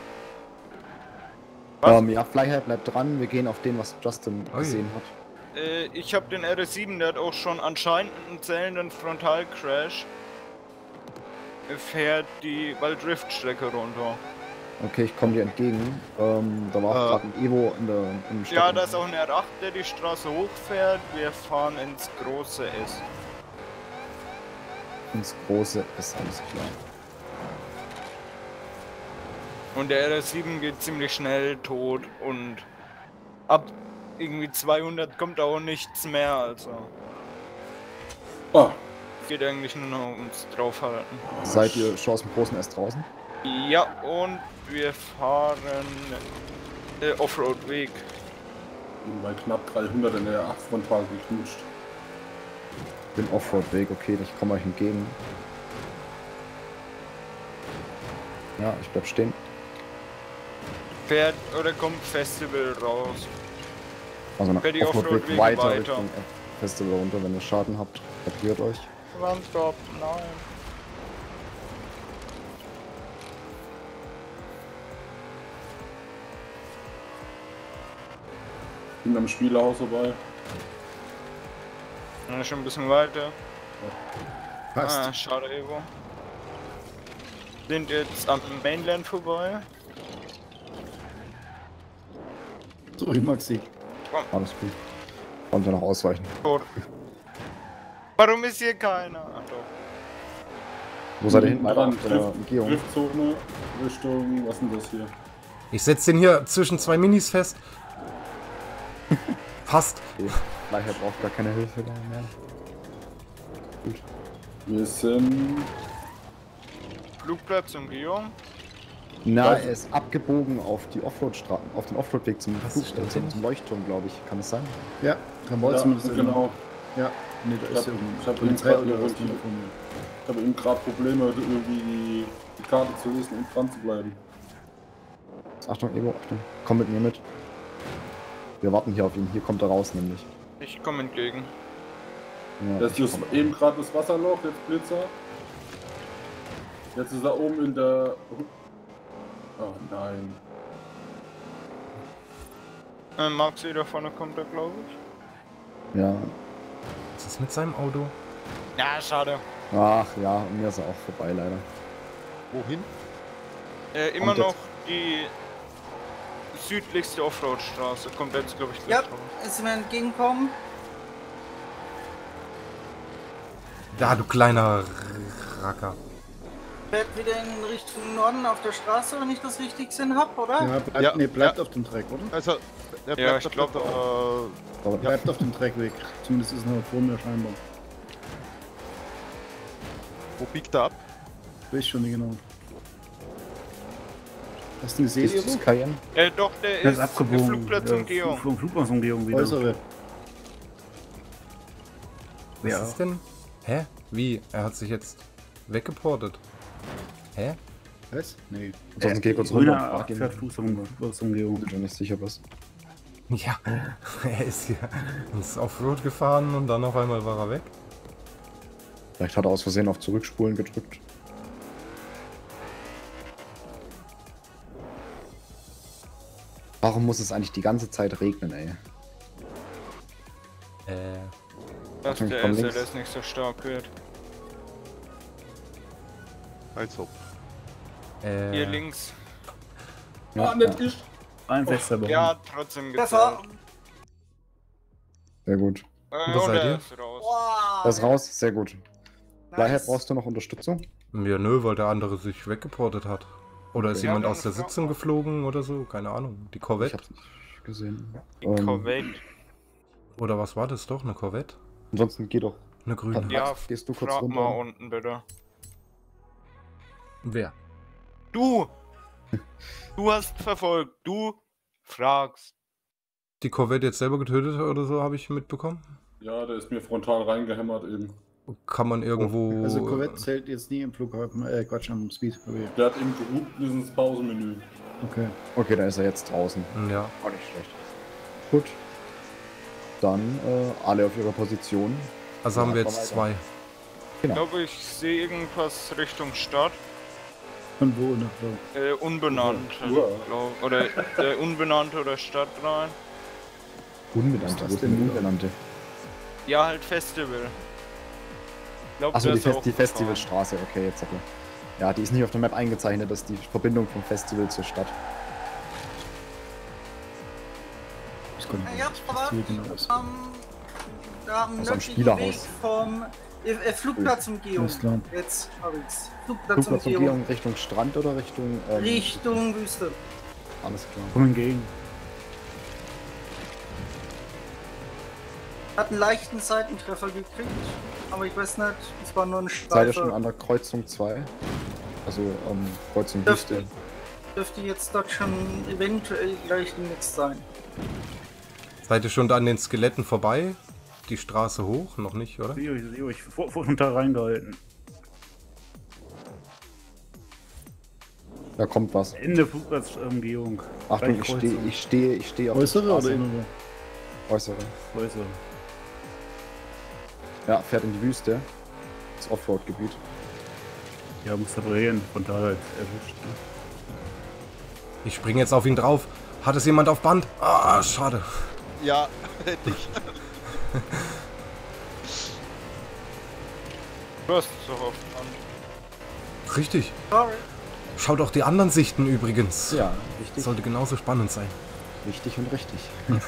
[SPEAKER 3] Was?
[SPEAKER 2] Ja, Flyhigh bleibt dran. Wir gehen auf den, was Justin
[SPEAKER 1] Ui.
[SPEAKER 2] gesehen hat.
[SPEAKER 3] Ich habe den RS7, der hat auch schon anscheinend einen zählenden Frontal-Crash. Er fährt die Walddriftstrecke runter.
[SPEAKER 2] Okay, ich komme dir entgegen. Da war auch gerade ein Evo im Stadt.
[SPEAKER 3] Ja, da ist auch ein R8, der die Straße hochfährt. Wir fahren ins große S.
[SPEAKER 2] Ins große S, alles klar.
[SPEAKER 3] Und der RS7 geht ziemlich schnell tot und ab irgendwie 200 kommt auch nichts mehr, also
[SPEAKER 7] Ah,
[SPEAKER 3] geht eigentlich nur noch ums draufhalten.
[SPEAKER 2] Seid ihr schon aus dem großen S draußen?
[SPEAKER 3] Ja, und wir fahren Offroad-Weg.
[SPEAKER 7] bin bei knapp 300 in der 8 frontal geknutscht.
[SPEAKER 2] Den Offroad-Weg, okay, ich komme euch entgegen. Ja, ich bleib stehen.
[SPEAKER 3] Fährt oder kommt Festival raus.
[SPEAKER 2] Also nach
[SPEAKER 3] Fährt die
[SPEAKER 2] Offroad-Weg
[SPEAKER 3] Offroad-Wege
[SPEAKER 2] weiter
[SPEAKER 3] weiter.
[SPEAKER 2] Richtung Festival runter, wenn ihr Schaden habt. Repariert euch.
[SPEAKER 3] Landstop, nein.
[SPEAKER 7] Bin am Spielhaus vorbei.
[SPEAKER 3] Ja, schon ein bisschen weiter.
[SPEAKER 4] Passt.
[SPEAKER 3] Ah, schade, Evo. Sind jetzt am Mainland vorbei.
[SPEAKER 4] Sorry, Maxi.
[SPEAKER 2] Alles gut. Wollen wir noch ausweichen?
[SPEAKER 3] Tot. Warum ist hier keiner? Ach doch.
[SPEAKER 2] Wo seid ihr hinten? Weiter
[SPEAKER 7] Dran,
[SPEAKER 2] auf der Umgehung.
[SPEAKER 7] Driftzone Richtung, was ist denn das hier?
[SPEAKER 1] Ich setze den hier zwischen zwei Minis fest. Passt.
[SPEAKER 2] Okay. Leider braucht gar keine Hilfe da mehr. Gut.
[SPEAKER 7] Wir sind
[SPEAKER 3] Flugplatz Umgehung.
[SPEAKER 2] Na,
[SPEAKER 7] Was?
[SPEAKER 2] er ist abgebogen auf die Offroad-Straße, auf den Offroad-Weg zum,
[SPEAKER 1] Was steht denn?
[SPEAKER 2] zum Leuchtturm, glaube ich. Kann es sein?
[SPEAKER 4] Ja, kann wohl
[SPEAKER 7] ja,
[SPEAKER 4] zumindest
[SPEAKER 7] genau.
[SPEAKER 4] Ja, nee, da
[SPEAKER 7] Ich
[SPEAKER 4] ist
[SPEAKER 7] hab-
[SPEAKER 4] ja
[SPEAKER 7] ich hab
[SPEAKER 4] Polizei
[SPEAKER 7] eben grad
[SPEAKER 4] oder
[SPEAKER 7] eine
[SPEAKER 4] was
[SPEAKER 7] Runde.
[SPEAKER 4] von mir.
[SPEAKER 7] Ich habe eben gerade Probleme, irgendwie die Karte zu lesen und dran zu bleiben.
[SPEAKER 2] Achtung, Ego, Achtung. Komm mit mir mit. Wir warten hier auf ihn. Hier kommt er raus, nämlich.
[SPEAKER 3] Ich komme entgegen.
[SPEAKER 2] Ja,
[SPEAKER 7] Das
[SPEAKER 2] ich
[SPEAKER 7] ist
[SPEAKER 2] komm.
[SPEAKER 7] eben gerade das Wasserloch, jetzt Blitzer. Jetzt ist er oben in der... Oh nein.
[SPEAKER 3] Maxi da vorne kommt er, glaube ich.
[SPEAKER 2] Ja.
[SPEAKER 1] Was ist mit seinem Auto?
[SPEAKER 3] Ja, schade.
[SPEAKER 2] Ach ja, mir ist er auch vorbei, leider.
[SPEAKER 6] Wohin?
[SPEAKER 3] Immer
[SPEAKER 2] Kommt jetzt.
[SPEAKER 3] noch die südlichste Offroad-Straße. Kommt jetzt, glaube ich,
[SPEAKER 5] Ja,
[SPEAKER 3] gleich raus.
[SPEAKER 5] ist mir entgegenkommen.
[SPEAKER 1] Ja, du kleiner Racker.
[SPEAKER 5] Fährt wieder in Richtung Norden auf der Straße, wenn ich das richtig gesehen habe, oder?
[SPEAKER 4] Ja, bleibt,
[SPEAKER 6] Ja,
[SPEAKER 4] nee, bleibt
[SPEAKER 6] ja.
[SPEAKER 4] auf dem Track, oder?
[SPEAKER 6] Also, der
[SPEAKER 3] Ja, ich
[SPEAKER 6] auf
[SPEAKER 3] glaub
[SPEAKER 6] der-
[SPEAKER 2] Aber
[SPEAKER 4] Bleibt auf dem Trackweg. Zumindest ist noch vor mir scheinbar.
[SPEAKER 6] wo biegt er ab?
[SPEAKER 4] Weiß schon nicht genau. Hast du ihn gesehen,
[SPEAKER 2] ist das
[SPEAKER 4] Ego?
[SPEAKER 2] Cayenne?
[SPEAKER 3] Doch, der
[SPEAKER 8] Der
[SPEAKER 3] ist
[SPEAKER 8] ist abgebogen.
[SPEAKER 3] Flugplatz Umgehung.
[SPEAKER 8] Vom Flugplatzumgehung wieder.
[SPEAKER 4] Äußere.
[SPEAKER 1] Was
[SPEAKER 8] Ja.
[SPEAKER 1] ist denn? Hä? Wie? Er hat sich jetzt weggeportet. Hä?
[SPEAKER 4] Was? Nee.
[SPEAKER 2] Ansonsten geh kurz runter.
[SPEAKER 8] Grüner
[SPEAKER 2] Frag ihn.
[SPEAKER 8] fährt Flugplatzumgehung.
[SPEAKER 2] Bin mir nicht sicher, was.
[SPEAKER 1] Ja, er ist hier ins Offroad gefahren und dann auf einmal war er weg.
[SPEAKER 2] Vielleicht hat er aus Versehen auf Zurückspulen gedrückt. Warum muss es eigentlich die ganze Zeit regnen, ey?
[SPEAKER 3] Dass
[SPEAKER 2] Achtung, ich
[SPEAKER 3] der
[SPEAKER 2] komm
[SPEAKER 3] SLS
[SPEAKER 2] links.
[SPEAKER 3] nicht so stark wird.
[SPEAKER 6] Als ob.
[SPEAKER 3] Hier links.
[SPEAKER 2] Ja,
[SPEAKER 7] nicht
[SPEAKER 2] ja.
[SPEAKER 7] ich!
[SPEAKER 8] Ein fester Baum.
[SPEAKER 3] Ja, trotzdem
[SPEAKER 5] Treffer.
[SPEAKER 3] gezählt.
[SPEAKER 2] Sehr gut.
[SPEAKER 1] Wo seid
[SPEAKER 3] Und er
[SPEAKER 1] ihr?
[SPEAKER 3] ist raus.
[SPEAKER 5] Wow.
[SPEAKER 2] Er ist raus, sehr gut. Daher
[SPEAKER 5] Nice.
[SPEAKER 2] brauchst du noch Unterstützung?
[SPEAKER 1] Ja, nö, weil der andere sich weggeportet hat. Oder ist
[SPEAKER 3] Ja,
[SPEAKER 1] jemand
[SPEAKER 3] dann
[SPEAKER 1] aus der
[SPEAKER 3] frag
[SPEAKER 1] Sitzung
[SPEAKER 3] mal.
[SPEAKER 1] geflogen oder so? Keine Ahnung. Die
[SPEAKER 2] Ich
[SPEAKER 1] Corvette?
[SPEAKER 2] hab's nicht gesehen.
[SPEAKER 3] Die Corvette.
[SPEAKER 1] Oder was war das doch? Eine Corvette?
[SPEAKER 2] Ansonsten geh doch.
[SPEAKER 1] Eine grüne.
[SPEAKER 3] Ja,
[SPEAKER 2] Gehst du kurz
[SPEAKER 3] frag
[SPEAKER 2] runter?
[SPEAKER 3] mal unten bitte.
[SPEAKER 1] Wer?
[SPEAKER 3] Du! Du hast verfolgt. Du fragst.
[SPEAKER 1] Die Corvette jetzt selber getötet oder so, habe ich mitbekommen.
[SPEAKER 7] Ja, der ist mir frontal reingehämmert eben.
[SPEAKER 1] Kann man irgendwo...
[SPEAKER 4] Also Corvette zählt jetzt nie im Flughafen, Quatsch, am Speedway.
[SPEAKER 7] Der hat eben gerufen, das ist ins Pausenmenü.
[SPEAKER 4] Okay.
[SPEAKER 2] Okay, da ist er jetzt draußen.
[SPEAKER 1] Ja.
[SPEAKER 2] Auch nicht schlecht. Gut. Dann alle auf ihrer Position.
[SPEAKER 1] Also haben wir
[SPEAKER 2] komm
[SPEAKER 1] jetzt
[SPEAKER 2] weiter.
[SPEAKER 1] zwei.
[SPEAKER 3] Ich glaube, ich sehe irgendwas Richtung Stadt.
[SPEAKER 4] Von wo nach wo?
[SPEAKER 3] Unbenannt.
[SPEAKER 7] Ja.
[SPEAKER 3] Glaub, oder unbenannt oder Stadtrein.
[SPEAKER 2] Unbenannte,
[SPEAKER 4] Was
[SPEAKER 2] wo
[SPEAKER 4] ist
[SPEAKER 2] ist denn
[SPEAKER 4] denn
[SPEAKER 2] Unbenannte?
[SPEAKER 3] Ja, halt Festival. Ich glaub,
[SPEAKER 2] Achso,
[SPEAKER 3] der
[SPEAKER 2] die,
[SPEAKER 3] ist auch
[SPEAKER 2] die
[SPEAKER 3] gefahren.
[SPEAKER 2] Festivalstraße, okay, jetzt hat er. Ja, die ist nicht auf der Map eingezeichnet, das ist die Verbindung vom Festival zur Stadt.
[SPEAKER 4] Ich konnte
[SPEAKER 5] Ja,
[SPEAKER 4] nicht
[SPEAKER 5] aber
[SPEAKER 4] Festival genau aus.
[SPEAKER 5] da am
[SPEAKER 2] Also am
[SPEAKER 5] nördlichen
[SPEAKER 2] Spielerhaus.
[SPEAKER 5] Weg vom Flugplatzumgehung.
[SPEAKER 4] Alles klar.
[SPEAKER 5] Jetzt habe ich's. Flugplatzumgehung.
[SPEAKER 2] Flugplatzumgehung Richtung Strand oder Richtung...
[SPEAKER 5] Richtung Wüste.
[SPEAKER 2] Alles klar.
[SPEAKER 8] Komm entgegen.
[SPEAKER 5] Hat einen leichten Seitentreffer gekriegt, aber ich weiß nicht, es war nur ein
[SPEAKER 2] Seid ihr schon
[SPEAKER 5] Streifer.
[SPEAKER 2] an der Kreuzung 2? Also Kreuzung
[SPEAKER 5] Dürfte,
[SPEAKER 2] Wüste.
[SPEAKER 5] dürfte jetzt dort schon eventuell gleich demnächst sein.
[SPEAKER 1] Seid ihr schon an den Skeletten vorbei? Die Straße hoch? Noch nicht, oder?
[SPEAKER 8] Sehe euch vor schon da reingehalten.
[SPEAKER 2] Da kommt was.
[SPEAKER 8] Ende Flugplatzumgehung.
[SPEAKER 2] Achtung,
[SPEAKER 8] Kreuzung.
[SPEAKER 2] ich stehe auf
[SPEAKER 4] Äußere
[SPEAKER 2] der
[SPEAKER 4] oder
[SPEAKER 2] Straße.
[SPEAKER 4] innere?
[SPEAKER 2] Äußere.
[SPEAKER 8] Äußere.
[SPEAKER 2] Ja, fährt in die Wüste. Das Offroad-Gebiet.
[SPEAKER 8] Ja, muss reparieren. Von da halt erwischt. Ne?
[SPEAKER 1] Ich springe jetzt auf ihn drauf. Hat es jemand auf Band? Ah, schade.
[SPEAKER 6] Ja, hätte ich.
[SPEAKER 3] Du hast es doch auf Hand.
[SPEAKER 1] Richtig.
[SPEAKER 5] Sorry.
[SPEAKER 1] Schaut auch die anderen Sichten übrigens.
[SPEAKER 2] Ja, richtig.
[SPEAKER 1] Sollte genauso spannend sein.
[SPEAKER 2] Richtig und richtig.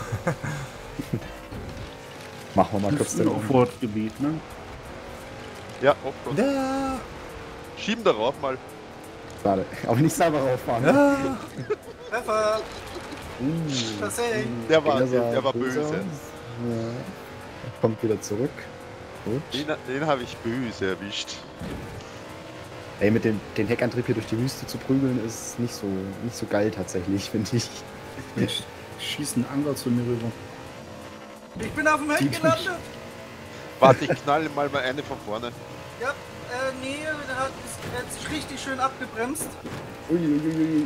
[SPEAKER 2] Machen wir mal kurz
[SPEAKER 8] Das ist ein
[SPEAKER 2] den
[SPEAKER 8] Offroad-Gebiet, ne?
[SPEAKER 6] Ja, Offroad.
[SPEAKER 1] Ja.
[SPEAKER 6] Schieben darauf mal.
[SPEAKER 2] Schade. Aber nicht selber rauffahren.
[SPEAKER 1] Ja.
[SPEAKER 5] Treffer! Versehen!
[SPEAKER 6] Der war
[SPEAKER 2] sah
[SPEAKER 6] böse.
[SPEAKER 2] aus. Ja. Kommt wieder zurück. Gut.
[SPEAKER 6] Den habe ich böse erwischt.
[SPEAKER 2] Ey, mit den Heckantrieb hier durch die Wüste zu prügeln ist nicht so geil tatsächlich, finde ich.
[SPEAKER 4] Ich schieße einen Anker zu mir rüber.
[SPEAKER 5] Ich bin auf dem Heck gelandet!
[SPEAKER 6] Warte, ich knalle mal eine von vorne.
[SPEAKER 5] Ja, nee, der hat sich richtig schön abgebremst.
[SPEAKER 2] Uiuiui.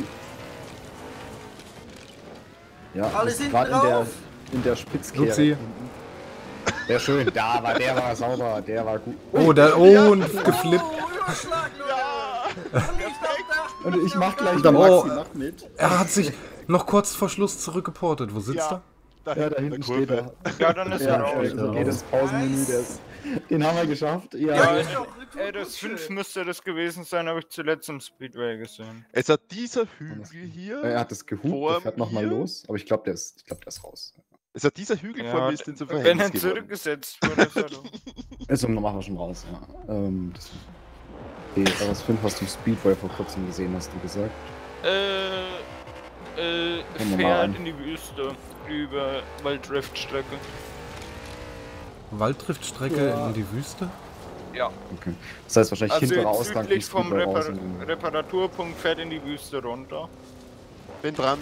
[SPEAKER 2] Ja,
[SPEAKER 5] Alle
[SPEAKER 2] ist
[SPEAKER 5] sind
[SPEAKER 2] gerade
[SPEAKER 5] drauf.
[SPEAKER 2] in der Spitzkehre.
[SPEAKER 1] Upsi.
[SPEAKER 2] Sehr schön, der war sauber, der war gut.
[SPEAKER 1] Oh, und geflippt.
[SPEAKER 5] Oh, Überschlag, Leute! Und ich dachte,
[SPEAKER 2] Und ich mach gleich
[SPEAKER 4] Und der
[SPEAKER 2] mal.
[SPEAKER 4] Maxi macht mit.
[SPEAKER 1] Er hat sich noch kurz vor Schluss zurückgeportet. Wo sitzt er?
[SPEAKER 2] Ja, da hinten steht er.
[SPEAKER 3] Ja, dann ist er
[SPEAKER 2] Ja,
[SPEAKER 3] raus.
[SPEAKER 2] so geht das Pausenmenü, den haben wir geschafft. Ja,
[SPEAKER 3] Ja,
[SPEAKER 5] ist doch
[SPEAKER 3] das 5 müsste das gewesen sein, habe ich zuletzt im Speedway gesehen.
[SPEAKER 6] Es hat dieser Hügel hier.
[SPEAKER 2] er hat das gehupt,
[SPEAKER 6] vor
[SPEAKER 2] der fährt nochmal
[SPEAKER 6] mir.
[SPEAKER 2] los. Aber ich glaube, der ist raus.
[SPEAKER 6] Es hat dieser Hügel vor
[SPEAKER 3] Ja,
[SPEAKER 6] mir ist den zu
[SPEAKER 3] wenn
[SPEAKER 6] Verhängnis
[SPEAKER 3] er
[SPEAKER 6] geworden.
[SPEAKER 3] zurückgesetzt wurde, ist er doch.
[SPEAKER 2] Also, dann machen wir schon raus, ja. Die RS5 hast du im Speedway vor kurzem gesehen, hast du gesagt. Gucken wir mal
[SPEAKER 3] Fährt
[SPEAKER 2] rein.
[SPEAKER 3] in die Wüste über Walddriftstrecke.
[SPEAKER 1] Walddriftstrecke
[SPEAKER 3] Ja.
[SPEAKER 1] in die Wüste?
[SPEAKER 3] Ja.
[SPEAKER 2] Okay. Das heißt wahrscheinlich
[SPEAKER 3] Also
[SPEAKER 2] hinterer
[SPEAKER 3] jetzt
[SPEAKER 2] Ausgang
[SPEAKER 3] südlich vom
[SPEAKER 2] Speedway raus. und-
[SPEAKER 3] Reparaturpunkt fährt in die Wüste runter.
[SPEAKER 6] Bin dran.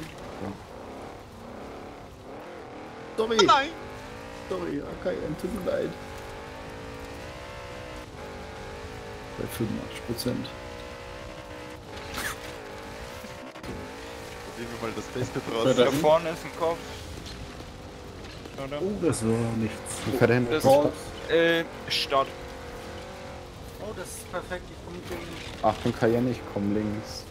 [SPEAKER 4] Sorry,
[SPEAKER 6] Nein!
[SPEAKER 4] sorry, okay, tut mir leid. Bei 85%.
[SPEAKER 6] Nehmen wir mal das Beste draus.
[SPEAKER 7] Ja,
[SPEAKER 3] Da
[SPEAKER 7] da-
[SPEAKER 3] vorne ist ein Kopf. Oder?
[SPEAKER 8] Oh, das war nichts.
[SPEAKER 2] Wo fährt er hin?
[SPEAKER 3] Das-
[SPEAKER 7] Port.
[SPEAKER 3] Stadt.
[SPEAKER 5] Oh, das ist perfekt, ich komme gegen.
[SPEAKER 2] Achtung, Cayenne, ich komm links.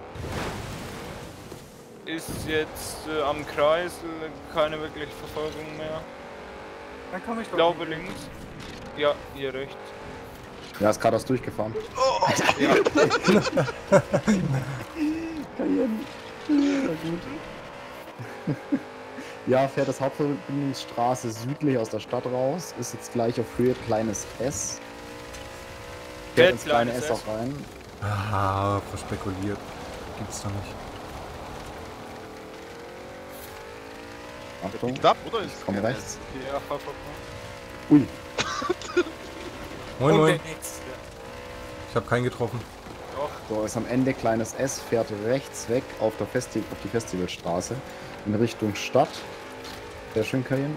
[SPEAKER 3] Ist jetzt am Kreis, keine wirkliche Verfolgung mehr.
[SPEAKER 5] Dann komme ich
[SPEAKER 3] Ich
[SPEAKER 5] doch.
[SPEAKER 3] glaube links. Ja, hier rechts.
[SPEAKER 2] Ja, ist gerade durchgefahren.
[SPEAKER 3] Ja.
[SPEAKER 2] Cayenne. Ja, gut. Ja, fährt das Hauptverbindungsstraße südlich aus der Stadt raus, ist jetzt gleich auf Höhe kleines S. Fährt
[SPEAKER 3] Fährt
[SPEAKER 2] ins kleine
[SPEAKER 3] kleines
[SPEAKER 2] S auch rein.
[SPEAKER 1] Ah, verspekuliert. Gibt's da nicht.
[SPEAKER 2] Achtung,
[SPEAKER 6] Knapp, oder?
[SPEAKER 2] ich komme rechts.
[SPEAKER 3] Ja, Papa.
[SPEAKER 2] Ui,
[SPEAKER 1] Moin, moin.
[SPEAKER 3] der nächste.
[SPEAKER 1] Ich habe keinen getroffen.
[SPEAKER 3] Doch.
[SPEAKER 2] so ist am Ende kleines S, fährt rechts weg auf die Festivalstraße in Richtung Stadt. Sehr schön, Cayenne.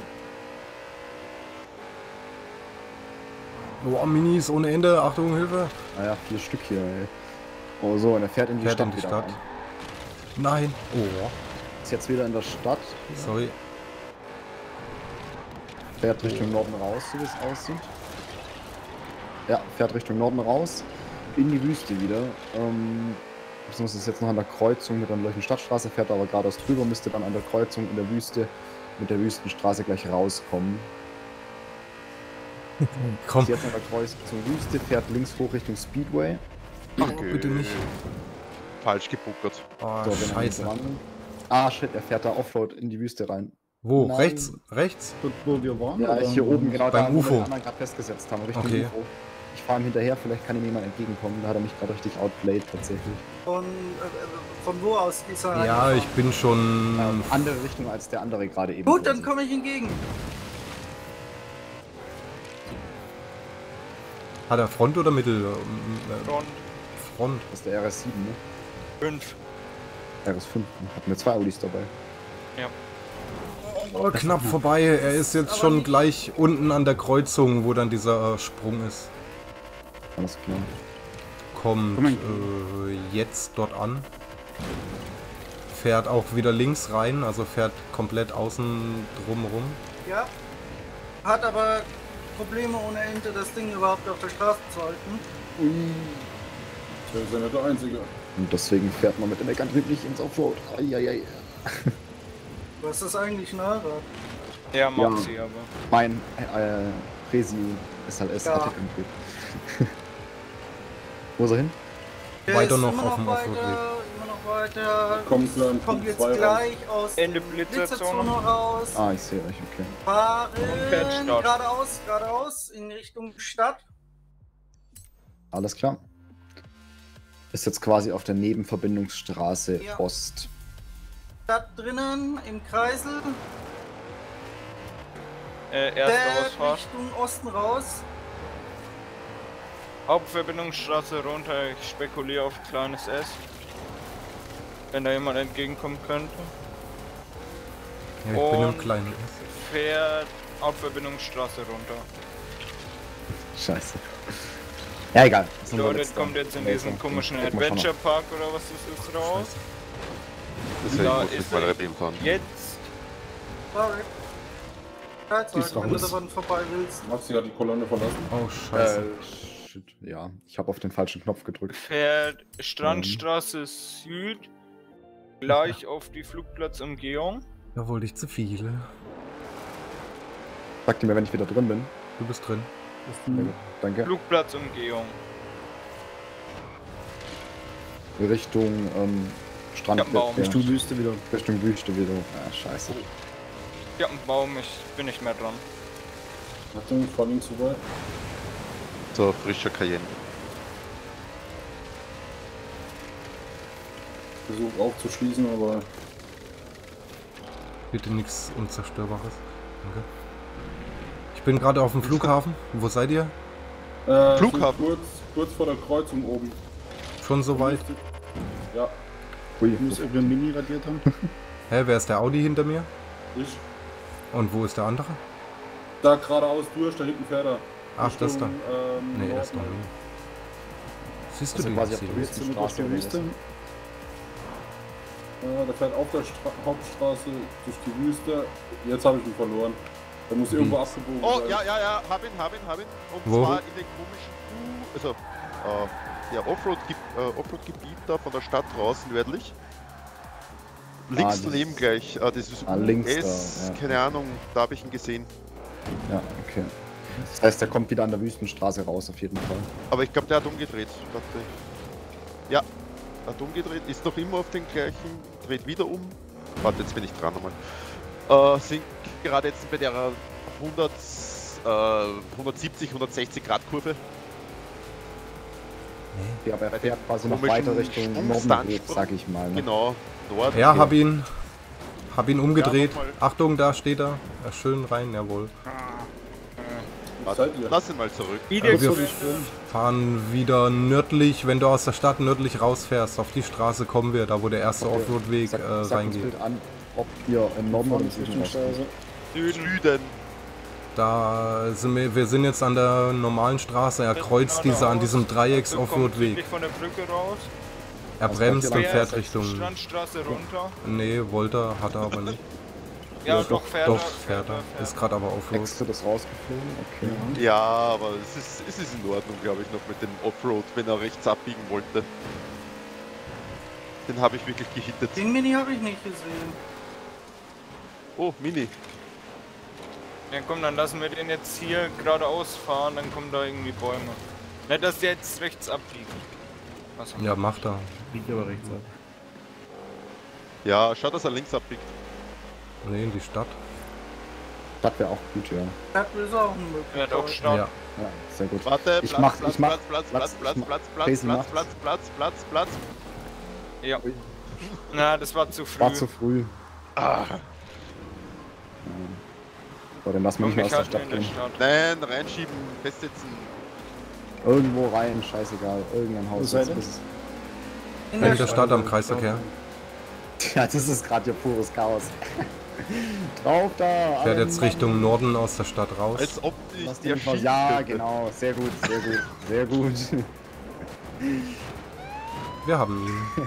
[SPEAKER 1] Oh, Minis ohne Ende. Achtung, Hilfe.
[SPEAKER 2] Naja, 4 Stück hier, ey. Oh so, und er fährt in die
[SPEAKER 1] Fährt
[SPEAKER 2] Stadt
[SPEAKER 1] in die
[SPEAKER 2] wieder
[SPEAKER 1] Stadt.
[SPEAKER 2] rein.
[SPEAKER 1] Nein. Oh,
[SPEAKER 2] Ist jetzt wieder in der Stadt,
[SPEAKER 1] sorry.
[SPEAKER 2] fährt Richtung Norden raus, so wie es aussieht. Ja, fährt Richtung Norden raus, in die Wüste wieder. Das ist jetzt noch an der Kreuzung mit der Leuchten Stadtstraße, fährt aber geradeaus drüber, müsste dann an der Kreuzung in der Wüste mit der Wüstenstraße gleich rauskommen.
[SPEAKER 1] Komm.
[SPEAKER 2] Ist jetzt an der Kreuzung Wüste, fährt links hoch Richtung Speedway.
[SPEAKER 1] Ach, bitte nicht.
[SPEAKER 6] Falsch gebuckert.
[SPEAKER 1] Oh,
[SPEAKER 2] So, den haben wir
[SPEAKER 1] scheiße.
[SPEAKER 2] dran. Ah, shit, er fährt da Offroad in die Wüste rein.
[SPEAKER 1] Wo?
[SPEAKER 2] Nein.
[SPEAKER 1] Rechts? Rechts?
[SPEAKER 4] Dort, wo wir waren?
[SPEAKER 2] Ja,
[SPEAKER 4] oder?
[SPEAKER 2] hier oben, genau
[SPEAKER 1] Beim
[SPEAKER 2] da, wo
[SPEAKER 1] UFO.
[SPEAKER 2] wir den anderen gerade festgesetzt haben, Richtung
[SPEAKER 1] Okay.
[SPEAKER 2] UFO. Ich fahre ihm hinterher, vielleicht kann ihm jemand entgegenkommen. Da hat er mich gerade richtig outplayed tatsächlich.
[SPEAKER 5] Von wo aus ist er
[SPEAKER 1] Ja,
[SPEAKER 5] reingefahren?
[SPEAKER 1] ich bin schon.
[SPEAKER 2] Andere Richtung als der andere gerade eben.
[SPEAKER 5] Gut, dann komme ich entgegen.
[SPEAKER 1] Hat er Front oder Mittel?
[SPEAKER 3] Front
[SPEAKER 1] Front.
[SPEAKER 2] Das ist der RS7, ne?
[SPEAKER 3] 5.
[SPEAKER 2] RS5. Hatten wir 2 Audis dabei.
[SPEAKER 1] Oh, knapp vorbei. Er ist jetzt schon gleich unten an der Kreuzung, wo dann dieser Sprung ist.
[SPEAKER 2] Alles klar.
[SPEAKER 1] Kommt jetzt dort an. Fährt auch wieder links rein, also fährt komplett außen drumrum.
[SPEAKER 5] Ja. Hat aber Probleme ohne Ende, das Ding überhaupt auf der Straße zu halten.
[SPEAKER 7] Der ist ja nicht der Einzige.
[SPEAKER 2] Und deswegen fährt man mit dem Eckantrieb nicht ins Offroad. Eieiei.
[SPEAKER 5] Was ist eigentlich ein Allrad?
[SPEAKER 3] Ja, mag
[SPEAKER 2] Ja.
[SPEAKER 3] sie aber.
[SPEAKER 2] Mein Presi SLS
[SPEAKER 5] Ja.
[SPEAKER 2] Attic-Antrieb. Wo ist er hin?
[SPEAKER 1] weiter
[SPEAKER 5] ist
[SPEAKER 1] noch
[SPEAKER 5] immer
[SPEAKER 1] auf dem Offroad-Weg.
[SPEAKER 5] Immer noch weiter.
[SPEAKER 7] Kommt
[SPEAKER 5] Jetzt
[SPEAKER 7] zwei
[SPEAKER 5] gleich aus
[SPEAKER 3] Ende
[SPEAKER 5] der
[SPEAKER 3] Blitzerzone.
[SPEAKER 5] Blitzerzone raus.
[SPEAKER 2] Ah, ich sehe euch, okay.
[SPEAKER 5] Fahren
[SPEAKER 3] Feldstadt.
[SPEAKER 5] geradeaus in Richtung Stadt.
[SPEAKER 2] Alles klar. Ist jetzt quasi auf der Nebenverbindungsstraße
[SPEAKER 5] Ja.
[SPEAKER 2] Ost.
[SPEAKER 5] Stadt drinnen, im Kreisel.
[SPEAKER 3] Erste
[SPEAKER 5] Der
[SPEAKER 3] Ausfahrt.
[SPEAKER 5] Richtung Osten raus.
[SPEAKER 3] Hauptverbindungsstraße runter. Ich spekuliere auf kleines S. Wenn da jemand entgegenkommen könnte.
[SPEAKER 1] Ja, ich bin im
[SPEAKER 3] Und-
[SPEAKER 1] kleinen S.
[SPEAKER 3] Fährt Hauptverbindungsstraße runter.
[SPEAKER 2] Scheiße. Ja, egal. Das ist unser
[SPEAKER 3] Leute,
[SPEAKER 2] letzter
[SPEAKER 3] kommt jetzt in
[SPEAKER 2] Racer.
[SPEAKER 3] diesen komischen
[SPEAKER 2] Den gucken wir schon
[SPEAKER 3] Adventure Park oder was das ist raus.
[SPEAKER 1] Scheiße.
[SPEAKER 6] Deswegen
[SPEAKER 3] Da
[SPEAKER 6] muss ich
[SPEAKER 3] ist
[SPEAKER 6] mal
[SPEAKER 3] er.
[SPEAKER 6] Rebellion fahren.
[SPEAKER 3] Jetzt
[SPEAKER 5] Sorry.
[SPEAKER 7] Die ist
[SPEAKER 5] Wenn du
[SPEAKER 7] raus.
[SPEAKER 5] davon vorbei willst.
[SPEAKER 7] Maxi hat die Kolonne verlassen.
[SPEAKER 1] Oh, scheiße.
[SPEAKER 2] Shit. Ja, ich habe auf den falschen Knopf gedrückt.
[SPEAKER 3] fährt Strandstraße Süd gleich auf die Flugplatzumgehung.
[SPEAKER 1] Da wollte ich zu viele.
[SPEAKER 2] Sagt ihr mir, wenn ich wieder drin bin.
[SPEAKER 1] Du bist drin.
[SPEAKER 2] Sehr gut. Danke.
[SPEAKER 3] Flugplatzumgehung.
[SPEAKER 2] Richtung Strand.
[SPEAKER 3] Ja, Baum.
[SPEAKER 2] Richtung,
[SPEAKER 4] Richtung Wüste wieder.
[SPEAKER 2] Richtung Wüste wieder. Ah, scheiße.
[SPEAKER 3] Ja, ein Baum, ich bin nicht mehr dran.
[SPEAKER 7] Achtung, fahr links vorbei.
[SPEAKER 6] So, frischer Cayenne.
[SPEAKER 7] Versuch aufzuschließen, aber
[SPEAKER 1] Bitte nichts Unzerstörbares. Danke. Ich bin gerade auf dem Flughafen. Wo seid ihr?
[SPEAKER 6] Flughafen.
[SPEAKER 7] sind kurz vor der Kreuzung oben.
[SPEAKER 1] Schon so weit?
[SPEAKER 7] Ja,
[SPEAKER 2] Ui,
[SPEAKER 4] Ich muss irgendwie ein Mini radiert haben.
[SPEAKER 1] Hä, wer ist der Audi hinter mir?
[SPEAKER 7] ich.
[SPEAKER 1] Und wo ist der andere?
[SPEAKER 7] Da geradeaus durch, da hinten fährt er.
[SPEAKER 1] Ach, das da. Nee, das ist doch
[SPEAKER 7] Norden.
[SPEAKER 1] nicht. Siehst du
[SPEAKER 2] Also
[SPEAKER 1] die
[SPEAKER 2] quasi
[SPEAKER 1] jetzt
[SPEAKER 2] auf
[SPEAKER 1] hier?
[SPEAKER 2] der
[SPEAKER 4] Jetzt sind wir durch
[SPEAKER 2] Straße
[SPEAKER 4] die
[SPEAKER 2] oder
[SPEAKER 4] Wüste.
[SPEAKER 7] Der fährt auf der Hauptstraße durch die Wüste. Jetzt habe ich ihn verloren. Der muss irgendwo abgebogen
[SPEAKER 6] Oh,
[SPEAKER 7] sein.
[SPEAKER 6] ja, hab ihn. Und
[SPEAKER 1] Wo?
[SPEAKER 6] zwar in den komischen Offroad-Gebiet da von der Stadt draußen nördlich. Links
[SPEAKER 2] das
[SPEAKER 6] daneben
[SPEAKER 2] ist-
[SPEAKER 6] gleich, das ist
[SPEAKER 2] links
[SPEAKER 6] US,
[SPEAKER 2] da, ja.
[SPEAKER 6] keine Ahnung, da habe ich ihn gesehen.
[SPEAKER 2] Ja, okay. Das heißt, der kommt wieder an der Wüstenstraße raus, auf jeden Fall.
[SPEAKER 6] Aber ich glaube, der hat umgedreht, dachte ich. Ja, hat umgedreht, ist noch immer auf den gleichen, dreht wieder um. Warte, jetzt bin ich dran nochmal. Sind gerade jetzt bei der 170, 160 Grad Kurve.
[SPEAKER 2] Ja, aber
[SPEAKER 6] Bei
[SPEAKER 2] er fährt
[SPEAKER 6] dem
[SPEAKER 2] quasi noch
[SPEAKER 6] komischen
[SPEAKER 2] weiter Richtung Norden,
[SPEAKER 6] Stanzsprung.
[SPEAKER 2] sag ich mal. Ne?
[SPEAKER 6] Genau, Norden.
[SPEAKER 1] Ja, hab ihn. Hab ihn umgedreht.
[SPEAKER 6] Ja, nochmal.
[SPEAKER 1] Achtung, da steht er. Ja, schön rein, jawohl.
[SPEAKER 7] Wo seid ihr?
[SPEAKER 6] Lass ihn mal zurück.
[SPEAKER 1] Wir
[SPEAKER 3] Wiedergefunden.
[SPEAKER 1] fahren wieder nördlich. Wenn du aus der Stadt nördlich rausfährst, auf die Straße kommen wir, da wo der erste
[SPEAKER 2] Okay.
[SPEAKER 1] Offroad-Weg
[SPEAKER 2] Sag uns
[SPEAKER 1] reingeht.
[SPEAKER 2] bitte an, ob ihr im Norden oder im Süden
[SPEAKER 4] Richtung
[SPEAKER 2] rauskommt.
[SPEAKER 4] Straße.
[SPEAKER 6] Süden.
[SPEAKER 1] Da sind wir sind jetzt an der normalen Straße. Er kreuzt diese an diesem
[SPEAKER 3] Also kommt
[SPEAKER 1] Dreiecks-Offroad-Weg.
[SPEAKER 3] südlich von der Brücke raus.
[SPEAKER 1] Er
[SPEAKER 2] Also
[SPEAKER 1] bremst
[SPEAKER 2] kommt
[SPEAKER 1] und
[SPEAKER 2] ihr
[SPEAKER 1] fährt
[SPEAKER 2] lang?
[SPEAKER 1] Richtung.
[SPEAKER 3] Strandstraße runter.
[SPEAKER 1] Nee, wollte er, hat er aber nicht.
[SPEAKER 3] Ja,
[SPEAKER 2] Ja,
[SPEAKER 3] doch, fährt
[SPEAKER 1] Doch,
[SPEAKER 3] er.
[SPEAKER 1] fährt er. Ist gerade aber Offroad.
[SPEAKER 2] Exit ist rausgeflogen, okay.
[SPEAKER 6] Ja, aber es ist in Ordnung, glaube ich, noch mit dem Offroad, wenn er rechts abbiegen wollte. Den habe ich wirklich gehittet.
[SPEAKER 5] Den Mini habe ich nicht gesehen.
[SPEAKER 6] Oh, Mini.
[SPEAKER 3] Ja komm, dann lassen wir den jetzt hier geradeaus fahren, dann kommen da irgendwie Bäume. Nicht, dass der jetzt rechts abbiegt. Was
[SPEAKER 1] Ja, macht er.
[SPEAKER 8] Biegt aber rechts ab.
[SPEAKER 6] Ja, schau, dass er links abbiegt.
[SPEAKER 1] Nee, in die Stadt.
[SPEAKER 2] Das wäre auch gut, ja.
[SPEAKER 5] Das ist auch ein
[SPEAKER 3] Ja, doch,
[SPEAKER 5] Möglichkeit.
[SPEAKER 3] Start.
[SPEAKER 1] Ja.
[SPEAKER 2] Ja, sehr gut.
[SPEAKER 6] Warte,
[SPEAKER 2] Ich
[SPEAKER 6] Platz,
[SPEAKER 2] mach-
[SPEAKER 6] Platz,
[SPEAKER 2] ich mach-
[SPEAKER 6] Platz, Platz, Platz, Platz,
[SPEAKER 2] ich mach-
[SPEAKER 6] Platz, Platz,
[SPEAKER 2] Jason
[SPEAKER 6] Platz,
[SPEAKER 2] macht.
[SPEAKER 6] Platz, Platz, Platz, Platz.
[SPEAKER 3] Ja. Na, das war zu früh.
[SPEAKER 2] War zu früh.
[SPEAKER 6] Ah,
[SPEAKER 2] So, dann lassen wir
[SPEAKER 3] Komm,
[SPEAKER 2] nicht mehr
[SPEAKER 3] ich
[SPEAKER 2] aus der
[SPEAKER 3] halte
[SPEAKER 2] Stadt
[SPEAKER 3] ihn in der
[SPEAKER 2] gehen.
[SPEAKER 3] Stadt.
[SPEAKER 6] nein, reinschieben, festsetzen.
[SPEAKER 2] Irgendwo rein, scheißegal. Irgendein Haus.
[SPEAKER 4] Wo seid
[SPEAKER 2] jetzt
[SPEAKER 4] ihr?
[SPEAKER 2] ist es.
[SPEAKER 5] In
[SPEAKER 1] In der Stadt am Kreisverkehr.
[SPEAKER 2] Ja, das ist gerade hier pures Chaos. Drauf da!
[SPEAKER 1] Fährt
[SPEAKER 2] alle
[SPEAKER 1] jetzt
[SPEAKER 2] Mann.
[SPEAKER 1] Richtung Norden aus der Stadt raus.
[SPEAKER 6] Als ob ich
[SPEAKER 2] Lass
[SPEAKER 6] der
[SPEAKER 2] den mal-
[SPEAKER 6] schießen
[SPEAKER 2] Ja,
[SPEAKER 6] könnte.
[SPEAKER 2] genau. Sehr gut, sehr gut, sehr gut.
[SPEAKER 1] Wir haben ihn.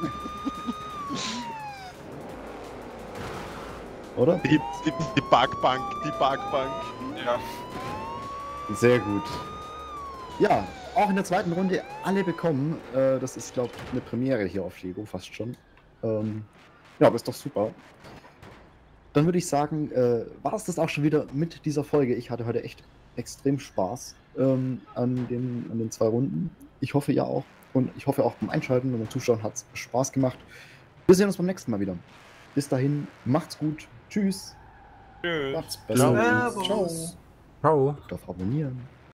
[SPEAKER 2] Oder?
[SPEAKER 6] Die Parkbank, die Parkbank.
[SPEAKER 3] Ja.
[SPEAKER 2] Sehr gut. Ja, auch in der zweiten Runde alle bekommen. Das ist, glaube ich, eine Premiere hier auf Lego, fast schon. Ja, aber ist doch super. Dann würde ich sagen, war es das auch schon wieder mit dieser Folge. Ich hatte heute echt extrem Spaß an den 2 Runden. Ich hoffe, ihr auch. Und ich hoffe auch beim Einschalten und beim Zuschauen hat es Spaß gemacht. Wir sehen uns beim nächsten Mal wieder. Bis dahin, macht's gut. Tschüss.
[SPEAKER 3] Tschüss.
[SPEAKER 4] Macht's besser.
[SPEAKER 5] Servus.
[SPEAKER 4] Ciao.
[SPEAKER 1] Ciao.
[SPEAKER 2] Auf abonnieren.